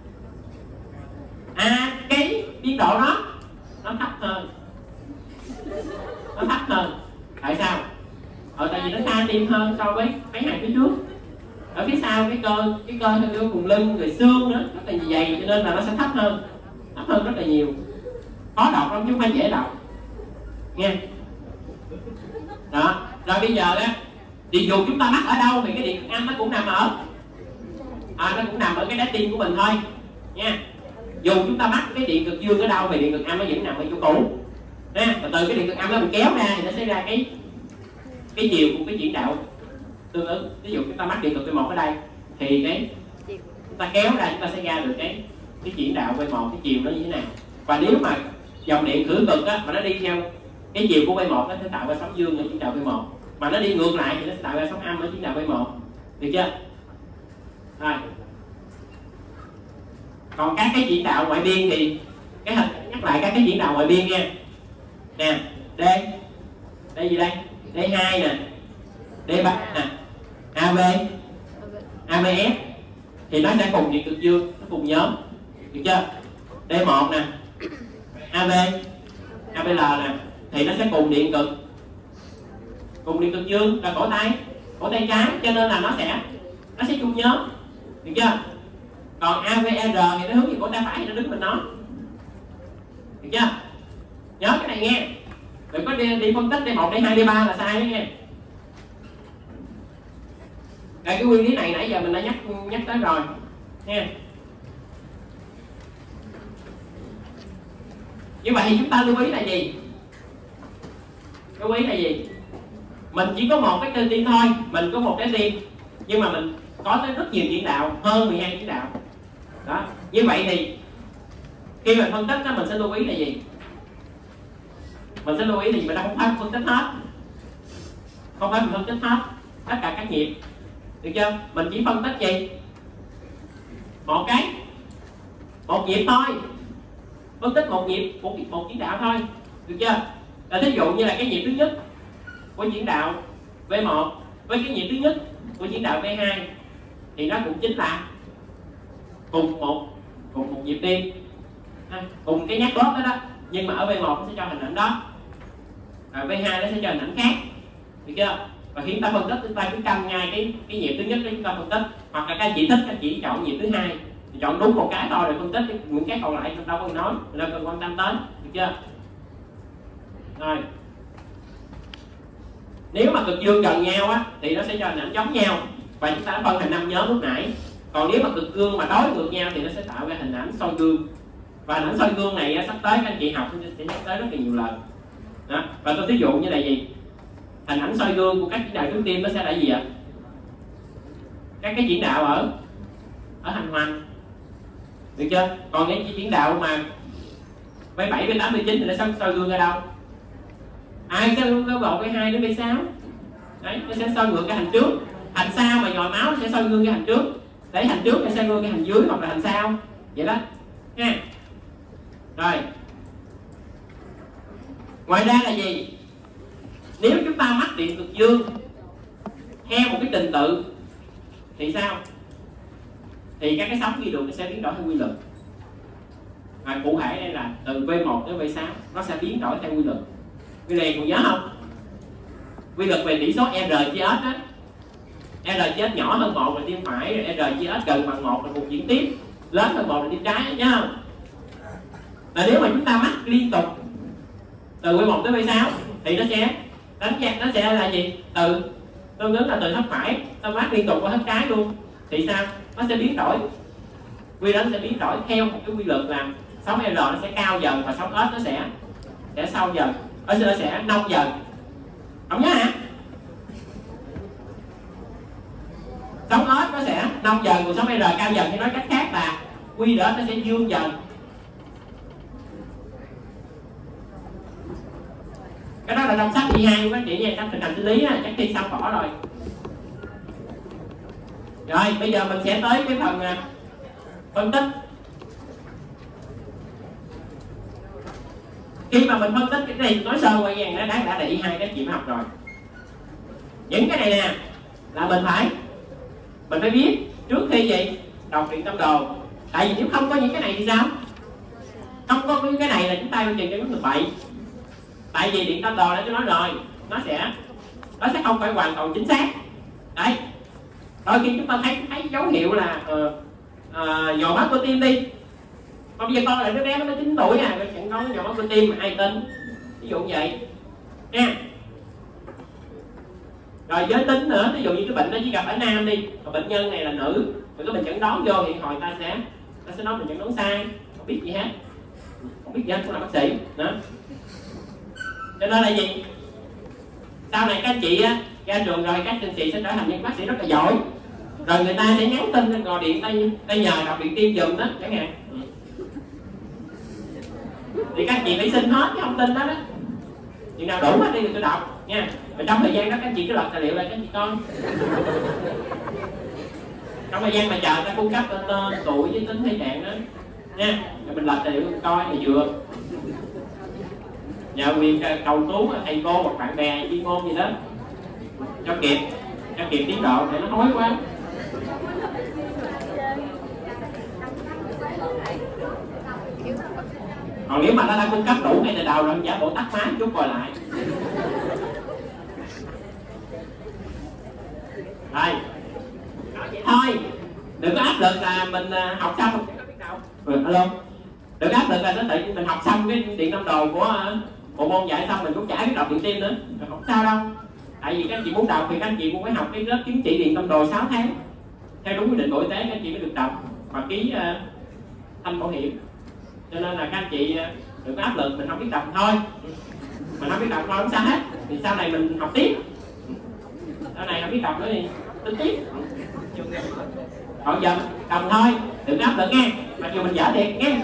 À, cái biên độ đó nó thấp hơn, nó thấp hơn. Tại sao? Ở tại vì nó xa tim hơn so với mấy hàng phía trước. Ở phía sau cái cơ cái cơ theo vùng lưng rồi xương nữa rất là dày, cho nên là nó sẽ thấp hơn, thấp hơn rất là nhiều. Khó đọc lắm chứ không phải dễ đọc nghe. Đó, rồi bây giờ đó thì dù chúng ta mắc ở đâu thì cái điện cực âm nó cũng nằm ở à, nó cũng nằm ở cái đáy tim của mình thôi nha. Dù chúng ta mắc cái điện cực dương ở đâu thì điện cực âm nó vẫn nằm ở chỗ cũ nha. Và từ cái điện cực âm đó mình kéo ra thì nó sẽ ra cái cái chiều của cái chuyển đạo tương ứng. Ví dụ chúng ta mắc điện cực V một ở đây thì cái chúng ta kéo ra chúng ta sẽ ra được cái cái chuyển đạo V một, cái chiều nó như thế nào. Và nếu mà dòng điện khử cực á, mà nó đi theo cái chiều của V một nó sẽ tạo ra sóng dương ở chuyển đạo V một, mà nó đi ngược lại thì nó sẽ tạo ra sóng âm ở chuyển đạo V một, được chưa? Rồi. Còn các cái chuyển đạo ngoại biên thì cái hình nhắc lại các cái chuyển đạo ngoại biên nha. Nè, D, đây gì đây? D hai nè, D ba nè, a bê, a bê ép thì nó sẽ cùng điện cực dương, nó cùng nhóm, được chưa? D một nè, a bê, a bê lờ nè thì nó sẽ cùng điện cực, cùng điện cực dương là cổ tay, cổ tay trái, cho nên là nó sẽ nó sẽ chung nhóm, được chưa? Còn a vê rờ thì nó hướng về cổ tay phải thì nó đứng bên nó, được chưa? Nhớ cái này nghe, đừng có đi, đi phân tích D một, D hai, D ba là sai đó nghe. Rồi cái nguyên lý này nãy giờ mình đã nhắc nhắc tới rồi nha. Như vậy thì chúng ta lưu ý là gì? Lưu ý là gì? Mình chỉ có một cái cơ tim thôi, mình có một cái tim, nhưng mà mình có tới rất nhiều chuyển đạo, hơn mười hai chuyển đạo. Đó, như vậy thì khi mình phân tích đó, mình sẽ lưu ý là gì? Mình sẽ lưu ý là gì? Mình không phải phân tích hết, không phải mình phân tích hết tất cả các nhịp, được chưa? Mình chỉ phân tích gì? Một cái, một nhịp thôi, phân tích một nhịp, một một chuyển đạo thôi, được chưa? Là thí dụ như là cái nhịp thứ nhất của chuyển đạo V một với cái nhịp thứ nhất của chuyển đạo V hai thì nó cũng chính là cùng một cùng một nhịp tim, à, cùng cái nhắc đốt đó đó, nhưng mà ở V một nó sẽ cho hình ảnh đó, và V hai nó sẽ cho hình ảnh khác, được chưa? Và khi chúng ta phân tích chúng ta cứ canh ngay cái cái nhịp thứ nhất để chúng ta phân tích, hoặc là các chị thích các chị chọn nhịp thứ hai thì chọn đúng một cái thôi rồi phân tích, những cái còn lại đâu cần nói, đâu cần quan tâm tới, được chưa? Rồi, nếu mà cực dương gần nhau á thì nó sẽ cho hình ảnh giống nhau và chúng ta đã phân thành năm nhóm lúc nãy. Còn nếu mà cực dương mà đối ngược nhau thì nó sẽ tạo ra hình ảnh soi gương, và hình ảnh soi gương này sắp tới các anh chị học sẽ nhắc tới rất là nhiều lần. Đó. Và tôi ví dụ như là gì? Hình ảnh soi gương của các chuyển đạo trước tim nó sẽ là gì ạ? Các cái chuyển đạo ở ở hành hoành, được chưa? Còn cái chuyển đạo mà V bảy, V tám, V chín thì nó sẽ soi gương ở đâu? Ai sẽ gương V một, V hai đến V sáu. Đấy, nó sẽ soi ngược cái hành trước. Hành sau mà nhồi máu nó sẽ soi gương cái hành trước. Để hành trước nó sẽ gương cái hành dưới hoặc là hành sau. Vậy đó. Ha. Rồi. Ngoài ra là gì? Nếu chúng ta mắc điện cực dương theo một cái trình tự thì sao? Thì các cái sóng ghi đường nó sẽ biến đổi theo quy luật. Và cụ thể đây là từ V một đến V sáu nó sẽ biến đổi theo quy luật. Cái này còn nhớ không? Quy luật về tỷ số R chia S á. R chia S nhỏ hơn một là tim phải, rồi R chia S gần bằng một là vùng chuyển tiếp, lớn hơn một là tim trái, nhớ không? Là nếu mà chúng ta mắc liên tục từ V một tới V sáu thì nó sẽ đánh giá, nó sẽ là gì, từ tương ứng là từ thấp phải nó mát liên tục qua thấp trái luôn, thì sao nó sẽ biến đổi, quy nó sẽ biến đổi theo một cái quy luật là sóng R nó sẽ cao dần và sóng S nó sẽ sẽ sâu dần, ở nó sẽ nông dần, không nhớ hả? Sóng S nó sẽ nông dần, còn sóng R cao dần, thì nói cách khác là quy đó nó sẽ dương dần. Cái đó là trong sách i hai của các chị nha, sách thực hành sinh lý á, chắc thi xong bỏ rồi. Rồi bây giờ mình sẽ tới cái phần uh, phân tích. Khi mà mình phân tích cái này nói sơ qua vàng nó đáng đã là i hai các chị mới học rồi. Những cái này nè là mình phải mình phải biết trước khi gì đọc điện tâm đồ. Tại vì nếu không có những cái này thì sao? Không có những cái này là chúng ta chừng cho nó được bậy. Tại vì điện tâm đồ đã tôi nói rồi, nó sẽ nó sẽ không phải hoàn toàn chính xác. Đấy, đôi khi chúng ta thấy thấy dấu hiệu là uh, uh, dò máu cơ tim đi, còn bây giờ con lại đứa bé nó mới chín tuổi à, chẳng có dò máu cơ tim mà ai tin, ví dụ vậy nha. Rồi giới tính nữa, ví dụ như cái bệnh nó chỉ gặp ở nam đi, còn bệnh nhân này là nữ, rồi cái mình chẩn đoán vô hiện hồi ta sẽ ta sẽ nói mình chẩn đoán sai, không biết gì hết, không biết gì hết cũng là bác sĩ đó. Cho nên là gì, sau này các anh chị á ra trường rồi các anh chị sẽ trở thành những bác sĩ rất là giỏi, rồi người ta sẽ nhắn tin gọi điện tay tay nhờ đọc điện tim giùm đó chẳng hạn, thì các anh chị phải xin hết cái thông tin đó đó, chừng nào đủ hết đi thì tôi đọc nha. Và trong thời gian đó các anh chị cứ lật tài liệu lại các anh chị coi, trong thời gian mà chờ ta cung cấp tên, tên tuổi với tính thể trạng đó nha, rồi mình lật tài liệu coi thì vừa nhờ quyền cầu cứu thầy cô hoặc bạn bè chuyên môn gì đó cho kịp cho kịp tiến độ để nó hối quá. Còn nếu mà nó đã cung cấp đủ ngay từ đầu rồi giả bộ tắt máy chút rồi lại. Rồi thôi đừng có áp lực là mình học xong rồi, alo đừng có áp lực là nó tự mình học xong cái điện tâm đồ của bộ môn dạy xong mình cũng chả biết đọc điện tim nữa, không sao đâu. Tại vì các anh chị muốn đọc thì các anh chị cũng phải học cái lớp chứng chỉ điện tâm đồ sáu tháng theo đúng quy định bộ y tế, các anh chị mới được đọc và ký uh, thanh bảo hiểm. Cho nên là các anh chị uh, đừng có áp lực mình không biết đọc thôi, mình không biết đọc thôi không sao hết, thì sau này mình học tiếp, sau này không biết đọc nữa thì tính tiếp. Còn giờ cầm thôi, đừng áp lực nghe, mặc dù mình dở thiệt nghe.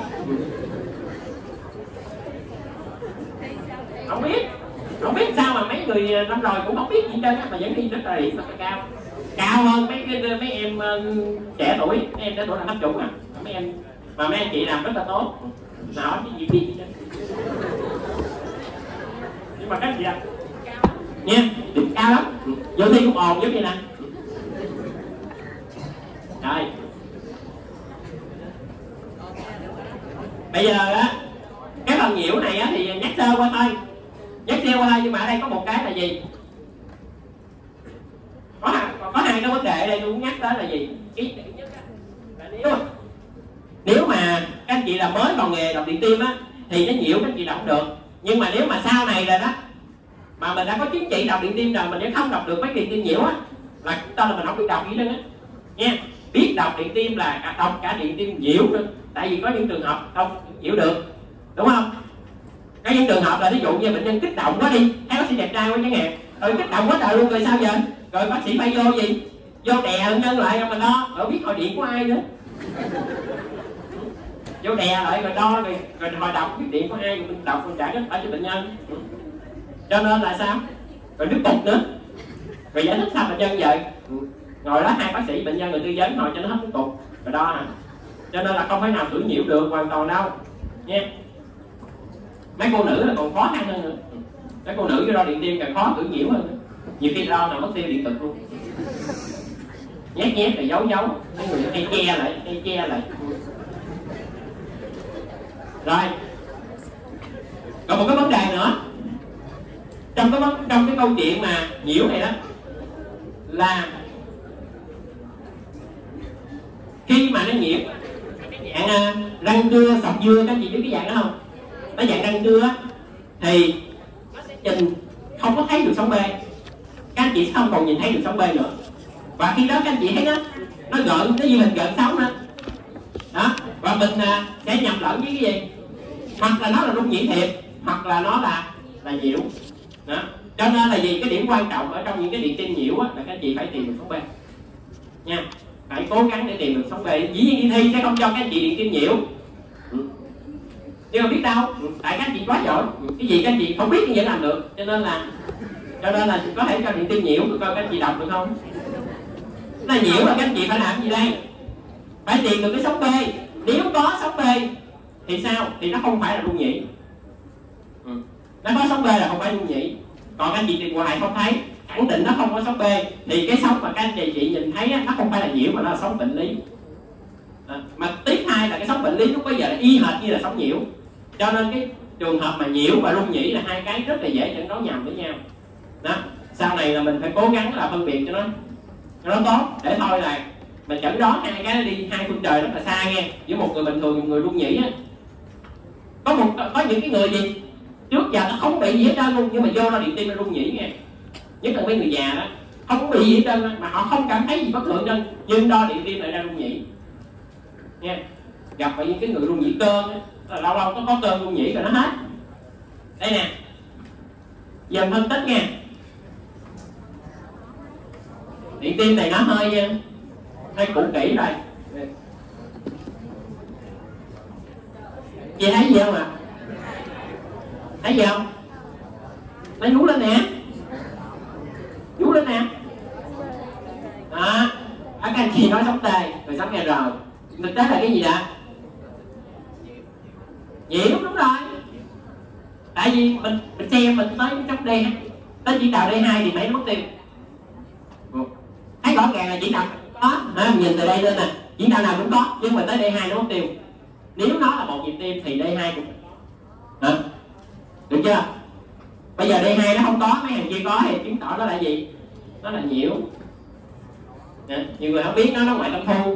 Không biết, không biết sao mà mấy người năm rồi cũng không biết gì hết mà vẫn đi rất là điểm rất là cao, cao hơn mấy mấy em uh, trẻ tuổi, mấy em trẻ tuổi là thấp chủng à, mấy em mà mấy anh chị làm rất là tốt, nào cái gì biết gì đó. Nhưng mà các chị ạ, nha, điểm cao lắm, vô thi cũng ồn giống như nè. Rồi bây giờ á cái phần nhiễu này á thì nhắc sơ qua thôi, nhắc sơ qua thôi, nhưng mà ở đây có một cái là gì, có có hai cái vấn đề ở đây tôi muốn nhắc tới là gì, cái nhất là nếu nếu mà các anh chị là mới vào nghề đọc điện tim á thì nó nhiễu các anh chị đọc được, nhưng mà nếu mà sau này rồi đó mà mình đã có chứng chỉ đọc điện tim rồi mình sẽ không đọc được mấy điện tim nhiễu á, là chúng ta là mình không biết đọc gì nữa nha. Biết đọc điện tim là cả đọc cả điện tim nhiễu nữa, tại vì có những trường hợp không nhiễu được, đúng không? Có những trường hợp là ví dụ như bệnh nhân kích động quá đi, thấy bác sĩ đẹp trai quá chẳng hạn, rồi kích động quá trời luôn, rồi sao giờ? Rồi bác sĩ phải vô gì? Vô đè bệnh nhân lại rồi mình đo, rồi biết hồi điện của ai nữa. Vô đè lại rồi đo rồi, rồi hồi đọc biết điện của ai, rồi mình đọc mình trả kết quả cho bệnh nhân. Cho nên là sao? Rồi nước cục nữa. Rồi giải thích sao bệnh nhân vậy? Ngồi đó hai bác sĩ bệnh nhân người tư vấn ngồi cho nó hết nước cục rồi đo nè. Cho nên là không phải nào thử nhiễu được hoàn toàn đâu nha. Mấy cô nữ là còn khó khăn hơn nữa, mấy cô nữ vô đo điện tim càng khó thử nhiễu hơn nữa. Nhiều khi đo nào mất tiêu điện cực luôn, nhét nhét rồi giấu giấu, mấy người hay che lại hay che lại. Rồi còn một cái vấn đề nữa trong cái trong cái câu chuyện mà nhiễu này đó là khi mà nó nhiễu cái dạng uh, răng cưa sọc dưa, các chị biết cái dạng đó không? Cái dạng răng cưa á thì nó sẽ trình không có thấy được sóng B, các anh chị sẽ không còn nhìn thấy được sóng B nữa. Và khi đó các anh chị thấy nó nó gợn, nó như hình gợn sóng đó, đó. Và mình à, sẽ nhầm lẫn với cái gì, hoặc là nó là rung nhĩ thiệt, hoặc là nó là là nhiễu đó. Cho nên là gì, cái điểm quan trọng ở trong những cái điện tim nhiễu á, là các anh chị phải tìm được sóng B nha, phải cố gắng để tìm được sóng B. Dĩ nhiên đi thi sẽ không cho các anh chị điện tim nhiễu, ừ. nhưng mà biết đâu, tại các anh chị quá giỏi, cái gì các anh chị không biết nhưng vẫn làm được, cho nên là cho nên là có thể cho điện tim nhiễu, coi các anh chị đọc được không. Là nhiễu là các anh chị phải làm gì đây, phải tìm được cái sóng B. Nếu có sóng B thì sao, thì nó không phải là rung nhĩ, ừ. nó có sóng B là không phải rung nhĩ. Còn các anh chị tìm hoài không thấy, khẳng định nó không có sóng B, thì cái sóng mà các anh chị, chị nhìn thấy á, nó không phải là nhiễu mà nó là sóng bệnh lý. À, mà tiếp hai là cái sóng bệnh lý lúc bây giờ là y hệt như là sóng nhiễu, cho nên cái trường hợp mà nhiễu và rung nhĩ là hai cái rất là dễ chẩn đoán nhầm với nhau đó. Sau này là mình phải cố gắng là phân biệt cho nó cho nó tốt, để thôi là mình chẩn đoán hai cái đi hai phương trời rất là xa nghe. Với một người bình thường, một người rung nhĩ á, có một có những cái người gì trước giờ nó không bị gì hết trơn luôn, nhưng mà vô nó điện tim nó rung nhĩ nghe, nhất là mấy người già đó không bị gì hết trơn mà họ không cảm thấy gì bất thường trơn, nhưng đo điện tim lại ra rung nhĩ nha. Gặp phải những cái người rung nhĩ cơn á, là lâu lâu có có cơn rung nhĩ rồi nó hết. Đây nè, giờ phân tích nha, điện tim này nó hơi hơi cũ kỹ rồi, chị thấy gì không ạ? À? Thấy gì không? Nó nhú lên nè, nhú lên nè đó. Các anh chị nói sóng T rồi sóng R, thực tế là cái gì đã? Nhiễu, đúng rồi. Tại vì mình mình xem mình tới sóng D, tới chỉ đạo D hai thì mấy nó mất tiêu. Thấy rõ ràng là chỉ đạo có, à, nhìn từ đây lên nè, chỉ đạo nào cũng có, nhưng mà tới D hai nó mất tiêu. Nếu nó là một nhịp tim thì D hai cũng à, được chưa? Bây giờ D hai nó không có, mấy hàng kia có thì chứng tỏ nó là gì? Nó là nhiễu. Nè, nhiều người không biết nó nó ngoại tâm thu.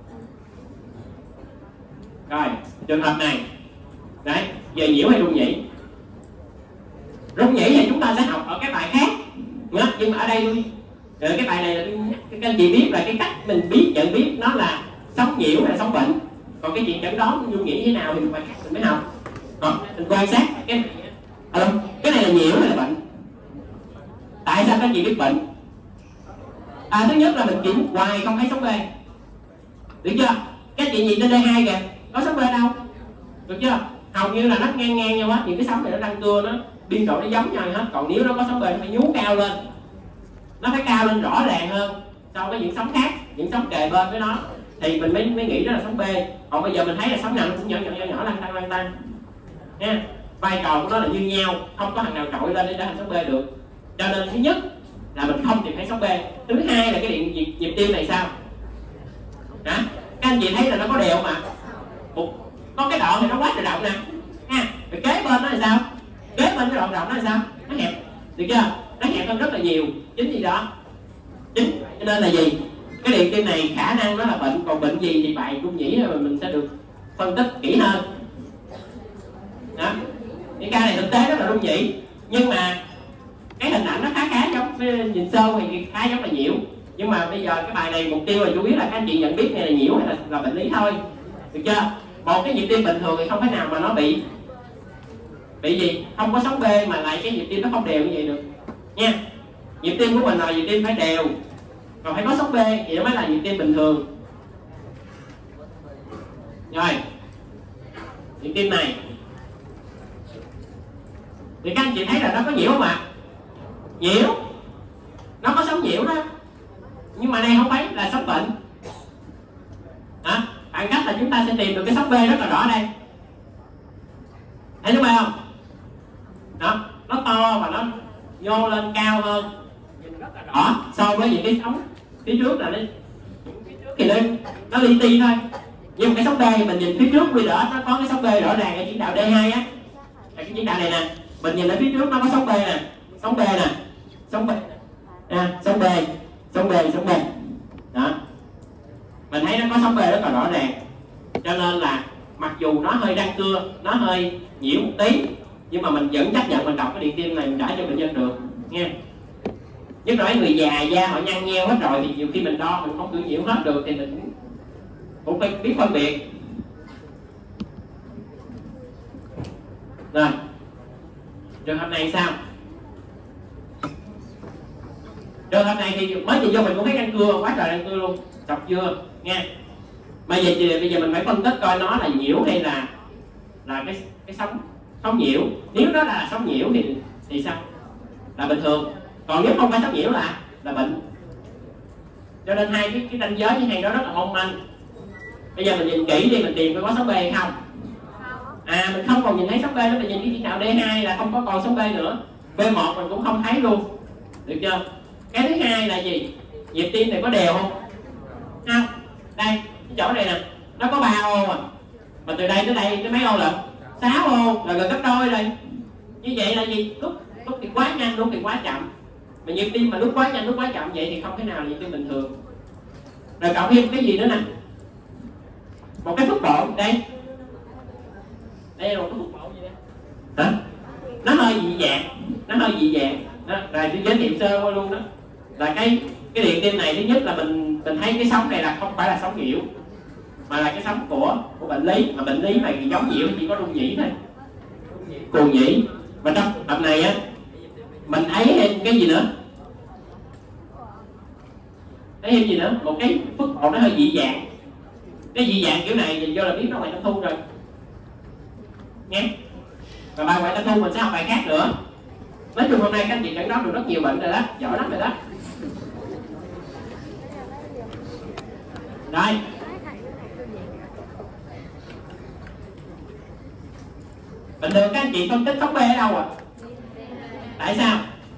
Rồi, trường hợp này, đấy, về nhiễu hay rung nhĩ? Rung nhĩ thì chúng ta sẽ học ở cái bài khác, nhưng mà ở đây rồi, cái bài này là các anh chị biết là cái cách mình biết nhận biết nó là sóng nhiễu hay là sóng bệnh. Còn cái chuyện chẩn đoán rung nhĩ thế nào thì mình phải khác mình mới học. Còn mình quan sát cái này, à, cái này là nhiễu hay là bệnh? Tại sao các anh chị biết bệnh? À, thứ nhất là mình kiểm hoài không thấy sóng B, được chưa? Các chị nhìn trên D hai kìa, có sóng B đâu, được chưa? Hầu như là nó ngang ngang nhau hết, những cái sóng này nó răng cưa, nó biên độ nó giống nhau hết. Còn nếu nó có sóng B nó phải nhú cao lên, nó phải cao lên rõ ràng hơn so với những sóng khác, những sóng kề bên với nó, thì mình mới mới nghĩ đó là sóng B. Còn bây giờ mình thấy là sóng nào nó cũng nhỏ nhỏ nhỏ nhỏ lăn tăng lăn tăng nha. Vai trò của nó là như nhau, không có thằng nào trội lên để trở thành sóng B được. Cho nên thứ nhất là mình không tìm thấy sóng B. Thứ hai là cái điện nhịp, nhịp tim này sao? Hả? Các anh chị thấy là nó có đều mà, một có cái đoạn thì nó quá trời rộng nè ha. Rồi kế bên nó là sao? Kế bên cái đoạn rộng nó là sao? Nó hẹp, được chưa? Nó hẹp hơn rất là nhiều. Chính gì đó? Chính cho nên là gì? Cái điện tim này khả năng nó là bệnh, còn bệnh gì thì bài rung nhĩ rồi mình sẽ được phân tích kỹ hơn. Đó. Cái ca này thực tế rất là rung nhĩ, nhưng mà cái hình ảnh nó khá khá giống, nhìn sơ thì khá giống là nhiễu. Nhưng mà bây giờ cái bài này mục tiêu là chủ yếu là các anh chị nhận biết này là nhiễu hay là, là bệnh lý thôi, được chưa? Một cái nhịp tim bình thường thì không thể nào mà nó bị bị gì, không có sóng B mà lại cái nhịp tim nó không đều như vậy được nha. Nhịp tim của mình là nhịp tim phải đều, còn phải có sóng B thì nó mới là nhịp tim bình thường. Rồi, nhịp tim này thì các anh chị thấy là nó có nhiễu không ạ? À? Nhiễu, nó có sóng nhiễu đó, nhưng mà đây không phải là sóng bệnh. Hả? Bằng cách là chúng ta sẽ tìm được cái sóng B rất là rõ đây. Thấy đúng không? Đó, nó to và nó nhô lên cao hơn, nhìn rất là rõ so với những cái sóng phía trước là nó thì lên nó li ti thôi. Nhưng cái sóng B mình nhìn phía trước bây giờ nó có cái sóng B rõ ràng ở chỉ đạo D hai á, cái chỉ đạo này nè, mình nhìn ở phía trước nó có sóng B nè, sóng B nè, sóng B, à, sóng B, sóng B, sóng B, đó, mình thấy nó có sóng B rất là rõ ràng. Cho nên là mặc dù nó hơi răng cưa, nó hơi nhiễu một tí, nhưng mà mình vẫn chấp nhận mình đọc cái điện tim này mình trả cho bệnh nhân được. nha. Chứ nói người già da họ nhăn nheo hết rồi thì nhiều khi mình đo mình không cứ nhiễu hết được thì mình cũng, cũng phải biết phân biệt. Rồi trường hợp này sao? Trường hợp này thì mới nhìn vô mình cũng thấy răng cưa quá trời răng cưa luôn, chọc chưa nha. Bây giờ bây giờ mình phải phân tích coi nó là nhiễu hay là là cái cái sóng sóng nhiễu. Nếu đó là sóng nhiễu thì thì sao? Là bình thường. Còn nếu không phải sóng nhiễu là là bệnh. Cho nên hai cái cái ranh giới như này đó rất là mong manh. Bây giờ mình nhìn kỹ đi, mình tìm coi có sóng B hay không. À mình không còn nhìn thấy sóng B nữa, mình nhìn cái chỉ đạo D hai là không có còn sóng B nữa. B một mình cũng không thấy luôn. Được chưa? Cái thứ hai là gì? Nhịp tim này có đều không? Không. Đây, cái chỗ này nè, nó có ba ô à. Mà từ đây tới đây tới mấy ô lận? sáu ô, là gần gấp đôi rồi. Như vậy là gì? Lúc lúc thì quá nhanh, lúc thì quá chậm. Mà nhịp tim mà lúc quá nhanh, lúc quá chậm vậy thì không thể nào là nhịp tim bình thường. Rồi cộng thêm cái gì nữa nè? Một cái phức độ đây. Đây là một cái phức độ gì đây? Hả? Nó hơi dị dạng, nó hơi dị dạng. Đó, rồi tôi giới thiệu sơ qua luôn đó. Là cái cái điện tim này thứ nhất là mình mình thấy cái sóng này là không phải là sóng nhiễu mà là cái sóng của của bệnh lý, mà bệnh lý này thì giống nhiễu chỉ có rung nhĩ thôi, cuồng nhĩ. Mà trong tập này á mình thấy thêm cái gì nữa? Thấy thêm gì nữa? Một cái phức độ nó hơi dị dạng. Cái dị dạng kiểu này nhìn vô là biết nó ngoài tâm thu rồi nghe. Và bài ngoại tâm thu mình sẽ học bài khác nữa. Nói chung hôm nay các anh chị chẩn đoán được rất nhiều bệnh rồi đó, giỏi lắm rồi đó. Rồi bình thường các anh chị phân tích sóng B ở đâu à? Tại sao?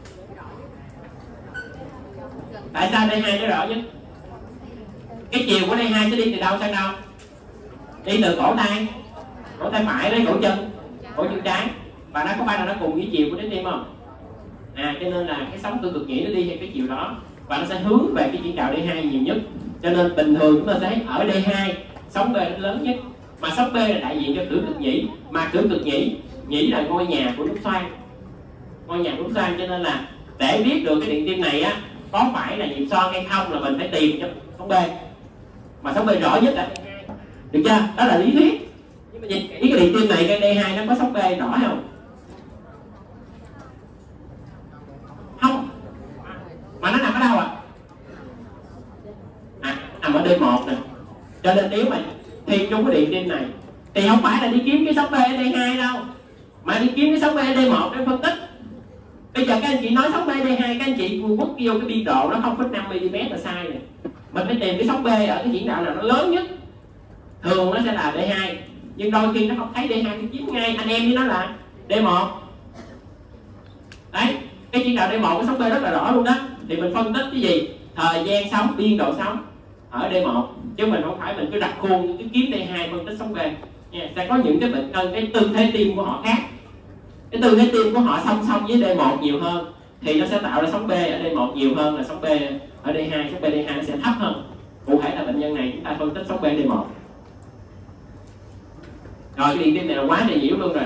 Tại sao D hai nó rõ nhất? Cái chiều của D hai sẽ đi từ đâu sang đâu? Đi từ cổ tay, cổ tay phải đến cổ chân, cổ chân trái. Và nó có phải là nó cùng với chiều của trái tim không? À cho nên là cái sóng tương cực nhĩ nó đi theo cái chiều đó và nó sẽ hướng về cái chỉ đạo D hai nhiều nhất. Cho nên bình thường chúng ta sẽ thấy ở D hai sóng B nó lớn nhất. Mà sóng B là đại diện cho cử cực nhĩ, mà cử cực nhĩ nhĩ là ngôi nhà của nút xoay, ngôi nhà của nút xoay. Cho nên là để biết được cái điện tim này á có phải là nhịp xoan hay không là mình phải tìm cho sóng B. Mà sóng B rõ nhất là được chưa? Đó là lý thuyết. Nhưng mà nhìn kỹ cái điện tim này cái D hai nó có sóng B rõ không? Không. Mà nó nằm ở đâu ạ? À? À, nằm ở D một nè. Cho nên nếu mà thi trúng cái điện tim này thì không phải là đi kiếm cái sóng B ở D hai đâu, mà đi kiếm cái sóng B ở D một để phân tích. Bây giờ các anh chị nói sóng B D hai, các anh chị quất vô cái biên độ nó không phẩy năm mi-li-mét là sai rồi. Mình phải tìm cái sóng B ở cái chuyển đạo nào nó lớn nhất. Thường nó sẽ là D hai, nhưng đôi khi nó không thấy D hai thì chiếm ngay, anh em với nó là D một. Đấy, cái chuyển đạo D một cái sóng B rất là rõ luôn đó. Thì mình phân tích cái gì? Thời gian sống, biên độ sống ở D một, chứ mình không phải mình cứ đặt khuôn cứ kiếm D hai phân tích sóng B nha. Sẽ có những cái bệnh nhân cái tư thế tim của họ khác, cái tư thế tim của họ song song với D một nhiều hơn thì nó sẽ tạo ra sóng B ở D một nhiều hơn là sóng B ở D hai. Sóng B D hai nó sẽ thấp hơn. Cụ thể là bệnh nhân này chúng ta phân tích sóng B D một. Rồi cái điện tim này là quá trời nhiễu luôn rồi.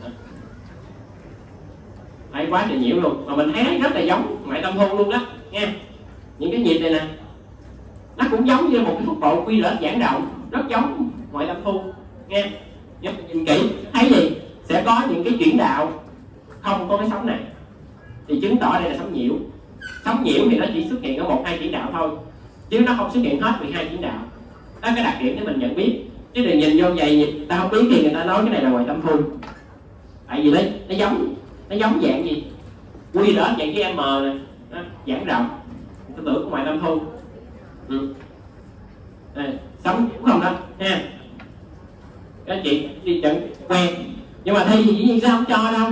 Đấy, quá trời nhiễu luôn. Mà mình thấy rất là giống ngoại tâm thu luôn đó nha. Những cái nhịp này nè nó cũng giống như một cái phút độ quy luật giãn động, rất giống ngoại tâm thu nha. Nhưng nhìn kỹ thấy gì? Sẽ có những cái chuyển đạo không có cái sóng này thì chứng tỏ đây là sóng nhiễu. Sóng nhiễu thì nó chỉ xuất hiện ở một hai chuyển đạo thôi, chứ nó không xuất hiện hết mười hai chuyển đạo. Đó cái đặc điểm để mình nhận biết. Chứ đừng nhìn vô vậy người ta không biết thì người ta nói cái này là ngoại tâm thu. Tại vì đấy nó giống nó giống dạng gì? Quy đó dạng cái M này, đó, giãn rộng. Tôi tưởng của ngoại tâm thu. Ừ. Đây, sống cũng không đó nha. Các anh chị đi trận quen, nhưng mà thi thì dĩ nhiên sẽ không cho đâu.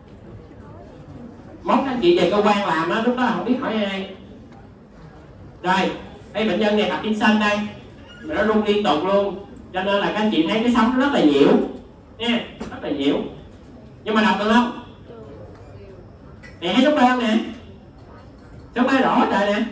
Mốt các anh chị về cơ quan làm á, lúc đó không biết hỏi ai. Rồi đây bệnh nhân này Parkinson đây, mà nó rung liên tục luôn, cho nên là các anh chị thấy cái sóng rất là nhiễu nha, rất là nhiễu. Nhưng mà đọc được không? Nè thấy sóng B không nè? Sóng B rõ trời nè.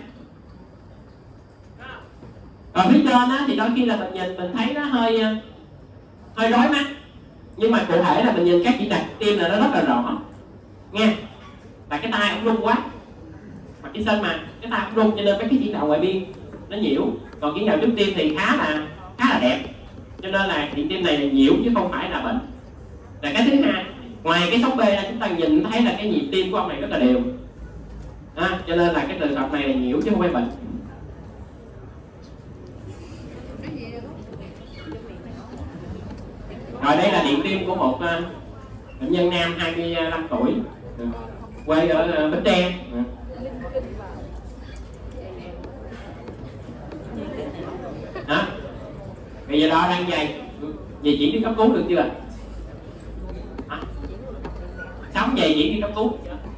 Còn phía trên á thì đôi khi là mình nhìn mình thấy nó hơi hơi rối mắt, nhưng mà cụ thể là mình nhìn các chỉ đặc tim là nó rất là rõ nha. là cái tai ông rung quá, Parkinson mà cái tai ông rung cho nên mấy cái chỉ đạo ngoại biên nó nhiễu. Còn chỉ đạo trước tim thì khá là khá là đẹp, cho nên là điện tim này là nhiễu chứ không phải là bệnh. Là cái thứ hai, ngoài cái sóng B ra chúng ta nhìn thấy là cái nhịp tim của ông này rất là đều, à, cho nên là cái trường hợp này là nhiễu chứ không phải bệnh. Rồi đây là điện tim của một uh, bệnh nhân nam hai mươi lăm tuổi, ừ. quê ở uh, Bến Tre. Ừ. Đó. Bây giờ đo đang dày, về chuyển đi cấp cứu được chưa? À. Sống về chuyển đi cấp cứu.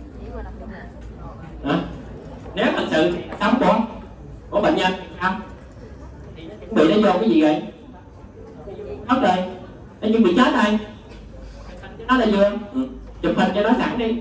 Hả? Nếu thật sự sống của của bệnh nhân không thì nó chuẩn bị nó vô cái gì rồi? Hết rồi, nó chuẩn bị chết rồi. Nó là vừa, ừ. chụp hình cho nó sẵn đi.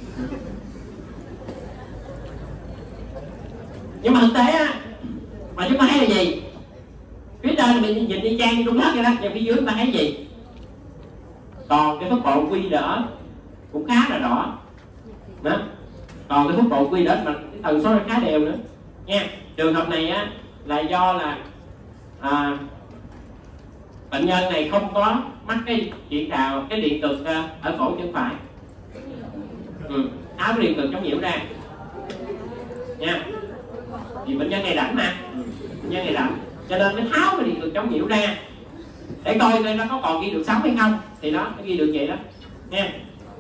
Nhưng mà thực tế á, mà chúng ta thấy là gì? Phía trên là mình nhìn đi trang như trung thất vậy đó, nhưng phía dưới chúng ta thấy gì? Còn cái phức bộ quy đỡ cũng khá là rõ. Đó. Còn cái phức bộ quy đỡ mà cái tần số khá đều nữa nha. Trường hợp này á là do là à, bệnh nhân này không có mắc cái điện đạo, cái điện cực ở cổ chân phải, ừ. tháo cái điện cực chống nhiễu ra nha. Vì bệnh nhân này rảnh mà, bệnh nhân này rảnh cho nên mới tháo cái điện cực chống nhiễu ra để coi coi nó có còn ghi được sống hay không, thì đó nó ghi được vậy đó nha.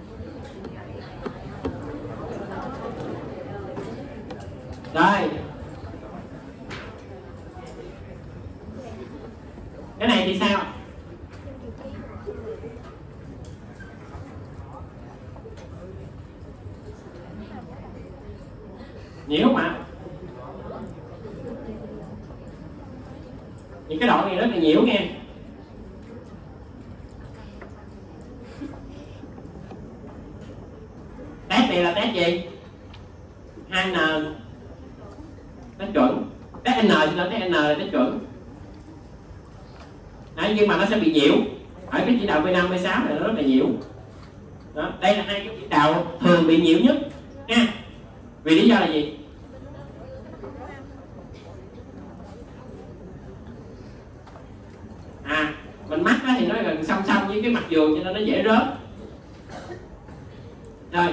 Rồi cái này thì sao? Nhiễu mà những cái đoạn này rất là nhiễu nghe. Test này là test gì? hai N test chuẩn, test N thì nó test N là test chuẩn. Đấy, nhưng mà nó sẽ bị nhiễu ở cái chỉ đạo V năm V sáu này, nó rất là nhiễu. Đó, đây là hai cái chỉ đạo thường bị nhiễu nhất nha. Vì lý do là gì? À, mình mắc thì nó gần song song với cái mặt giường cho nên nó dễ rớt. Rồi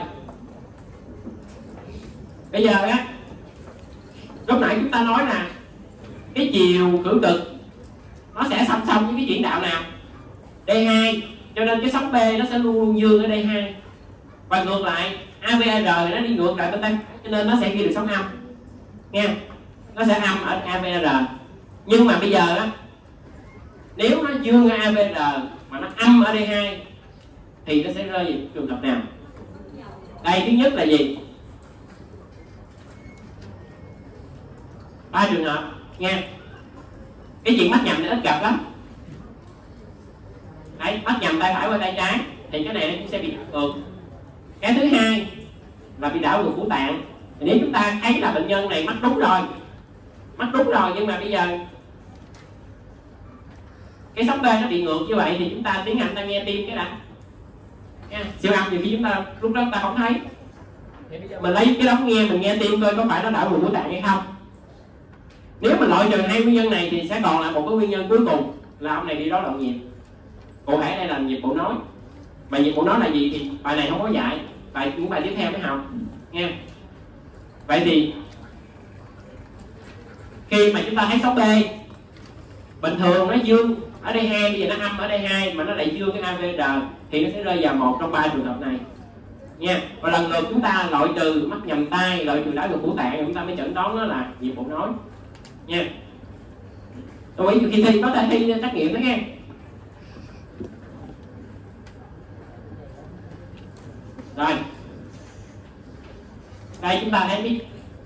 bây giờ á, lúc nãy chúng ta nói là cái chiều cử cực nó sẽ song song với cái chuyển đạo nào? D hai, cho nên cái sóng B nó sẽ luôn luôn dương ở D hai. Và ngược lại a vê rờ nó đi ngược lại bên tay, cho nên nó sẽ ghi được sóng âm nha, nó sẽ âm ở a vê rờ. Nhưng mà bây giờ á, nếu nó dương ở a vê rờ mà nó âm ở D hai thì nó sẽ rơi vào trường hợp nào? Đây, thứ nhất là gì? Ba trường hợp nha. Cái chuyện mắc nhầm thì ít gặp lắm. Đấy, mắc nhầm tay phải qua tay trái thì cái này nó cũng sẽ bị ngược. Cái thứ hai là bị đảo ngược phủ tạng. Thì nếu chúng ta thấy là bệnh nhân này mắc đúng rồi, mắc đúng rồi nhưng mà bây giờ cái sóng B nó bị ngược như vậy thì chúng ta tiến hành ta nghe tim cái đã nha. Siêu âm nhiều khi chúng ta lúc đó chúng ta không thấy, thì bây giờ mình lấy cái ống nghe mình nghe tim coi có phải nó đảo ngược phủ tạng hay không. Nếu mình loại trừ hai nguyên nhân này thì sẽ còn lại một cái nguyên nhân cuối cùng là ông này bị rối loạn nhịp. Cụ thể đây là nhịp bộ nói. Mà nhịp bộ nói là gì thì bài này không có dạy, bài những bài tiếp theo mới học nha. Vậy thì khi mà chúng ta thấy sóng B bình thường nó dương ở đây hai, bây giờ nó âm ở đây hai mà nó lại dương cái a vê rờ thì nó sẽ rơi vào một trong ba trường hợp này nha. Và lần lượt chúng ta loại trừ mắc nhầm tai, loại trừ đảo ngược phủ tạng, chúng ta mới chẩn đoán nó là nhịp bộ nói nha. Tôi ý khi thi có thể thi trắc nghiệm đó nghe. Rồi đây chúng ta thấy cái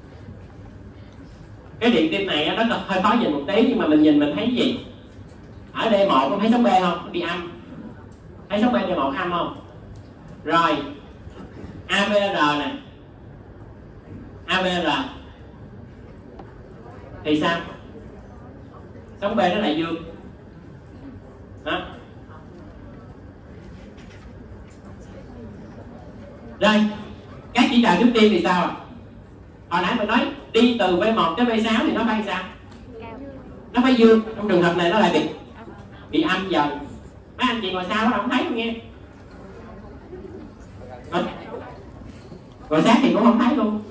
cái điện tim này nó hơi khó nhìn một tí, nhưng mà mình nhìn mình thấy cái gì? Ở D một có thấy sóng B không? Nó bị âm. Thấy sóng B D một âm không? Rồi a vê rờ nè, a vê rờ thì sao? Sóng B nó lại dương. Đó. Rồi Các chỉ đạo trước tiên thì sao ạ? Hồi nãy mình nói đi từ V một tới V sáu thì nó phải sao? Nó phải dương. Trong trường hợp này nó lại bị bị âm dần. Mấy anh chị ngồi sau nó không thấy luôn nghe. Rồi, rồi sát thì cũng không thấy luôn.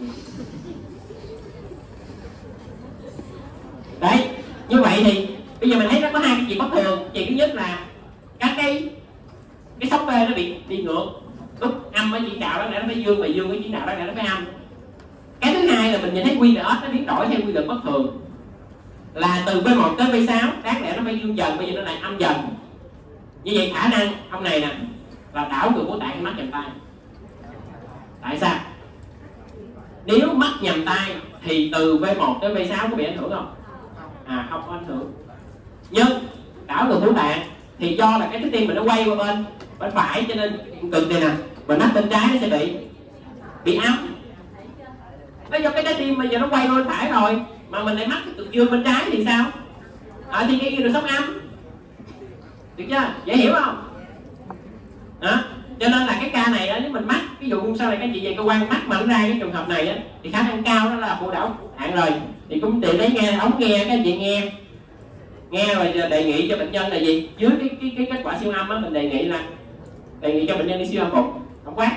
Đấy, như vậy thì bây giờ mình thấy nó có hai cái chuyện bất thường. Chuyện thứ nhất là các cái cái sóng B nó bị đi ngược, lúc âm ở chuyển đạo đó nó phải dương, mà dương ở chuyển đạo đó nó phải âm. Cái thứ hai là mình nhìn thấy quy luật nó biến đổi theo quy luật bất thường, là từ V một tới V sáu đáng lẽ nó phải dương dần, bây giờ nó lại âm dần. Như vậy khả năng ông này nè là đảo ngược của tạng mắt nhầm tay. Tại sao? Nếu mắt nhầm tay thì từ V một tới V sáu có bị ảnh hưởng không? À không có ảnh hưởng. Nhưng đảo ngược của tạng thì do là cái trái tim mình nó quay qua bên bên phải, cho nên cực này nè, và mắt bên trái nó sẽ bị bị âm. Nó do cái trái tim bây giờ nó quay qua bên phải rồi, mà mình lại mắc cái cực dương bên trái thì sao? À, thì cái kia được sóng âm. Được chưa? Dễ hiểu không? Đó. Cho nên là cái ca này đó, nếu mình mắc, ví dụ sau này các chị về cơ quan mắc mà nó ra cái trường hợp này đó, thì khả năng cao đó là phụ đảo hạn rồi. Thì cũng tìm lấy nghe ống nghe, các chị nghe nghe rồi đề nghị cho bệnh nhân là gì? Dưới cái cái, cái kết quả siêu âm á, mình đề nghị là đề nghị cho bệnh nhân đi siêu âm bụng tổng quát.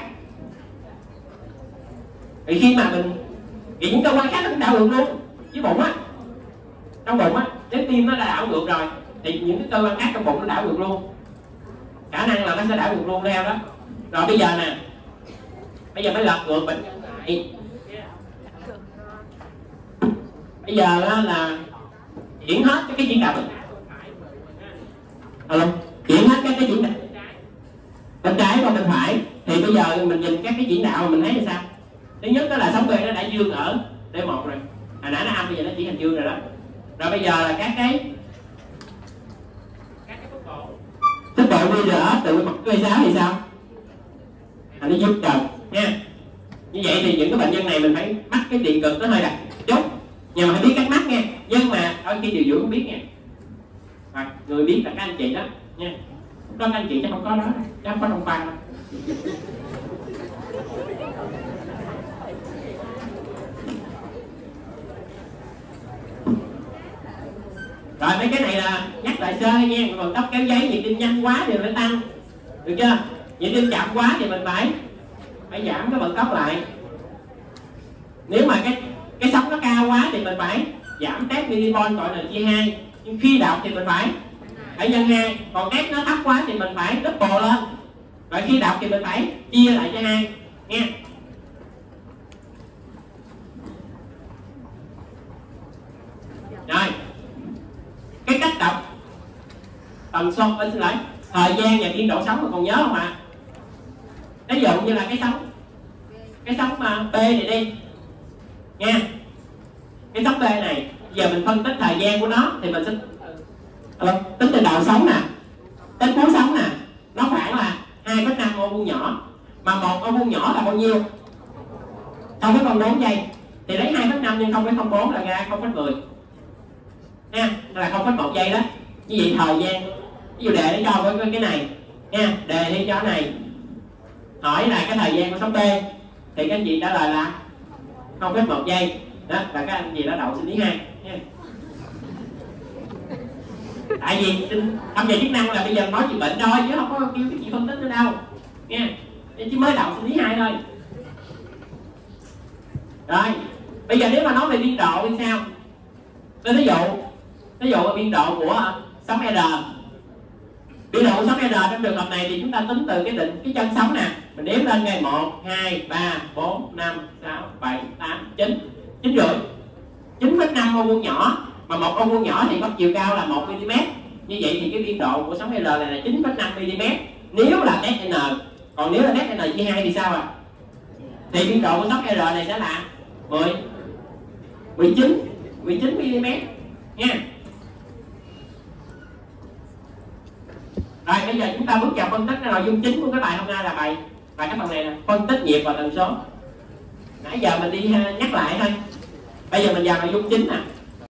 Thì khi mà mình thì những cơ quan khác nó cũng đảo ngược luôn, với bụng á, trong bụng á, nếu tim nó đã đảo ngược rồi thì những cái cơ quan khác trong bụng nó đảo ngược luôn, khả năng là nó sẽ đảo ngược luôn theo đó. Rồi bây giờ nè, bây giờ mới lật ngược bệnh nhân lại. Bây giờ là chuyển hết cái chuyển đạo Alo, chuyển hết các cái chuyển đạo bên trái qua bên phải, thì bây giờ mình nhìn các cái chuyển đạo mình thấy là sao? Thứ nhất đó là sóng B nó đã dương ở D một rồi, hồi nãy nó âm, bây giờ nó chỉ thành dương rồi đó. Rồi bây giờ là các cái các cái tốc độ tốc độ bây giờ từ mặt V sáu thì sao? À, nó dương trần nha. Như vậy thì những cái bệnh nhân này mình phải mắc cái điện cực nó hơi đặc chút, nhưng mà phải biết cách mắc nha. Nhưng mà đôi khi điều dưỡng không biết nha, à, người biết là các anh chị đó nha. Có các anh chị chắc không có đó, chắc không có trong khoa đâu. Rồi mấy cái này là nhắc lại sơ nha, còn tóc kéo giấy nhịp tim nhanh quá thì phải tăng, được chưa? Nhịp tim chậm quá thì mình phải phải giảm cái vận tốc lại. Nếu mà cái cái sóng nó cao quá thì mình phải giảm test milimol gọi là chia hai, nhưng khi đọc thì mình phải phải nhân hai, còn test nó thấp quá thì mình phải double lên, rồi khi đọc thì mình phải chia lại cho hai nha. Rồi cái cách đọc tần số, xin lỗi, thời gian và biên độ sóng mà còn nhớ không ạ? Ví dụ như là cái sóng cái sóng mà B này đi nha, cái sóng B này giờ mình phân tích thời gian của nó thì mình sẽ ừ, tính từ đầu sóng nè đến cuối sóng nè, nó khoảng là hai phẩy năm ô vuông nhỏ, mà một ô vuông nhỏ là bao nhiêu? không phẩy không bốn giây, thì lấy hai phẩy năm nhân không phẩy không bốn là ra không phẩy mười nha, là không phẩy một giây đó. Như vậy thời gian, ví dụ đề nó cho với cái này nha, đề đi cho này hỏi là cái thời gian của sóng B thì các anh chị trả lời là không phẩy một giây đó, là các anh chị đã đậu sinh lý hai nha. Tại vì thăm về chức năng là bây giờ nói chuyện bệnh thôi chứ không có kêu cái gì phân tích nữa đâu nha, chỉ mới đậu sinh lý hai thôi. Rồi bây giờ nếu mà nói về biên độ thì sao? Tôi ví dụ ví dụ biên độ của sóng R, biên độ của sóng R trong trường hợp này thì chúng ta tính từ cái định cái chân sóng nè, mình đếm lên ngay một, hai, ba, bốn, năm, sáu, bảy, tám, chín, chín rưỡi, chín phẩy năm ô vuông nhỏ, mà một ô vuông nhỏ thì có chiều cao là một mi li mét. Như vậy thì cái biên độ của sóng R này là chín phẩy năm mi li mét nếu là đét N, còn nếu là đét N chia hai thì sao ạ? À? Thì biên độ của sóng R này sẽ là mười, mười chín, mười chín mi li mét nha. Rồi bây giờ chúng ta bước vào phân tích cái nội dung chính của cái bài hôm nay là bài bài cái phần này nè, phân tích nhịp và tần số. Nãy giờ mình đi nhắc lại thôi. Bây giờ mình vào nội dung chính nè.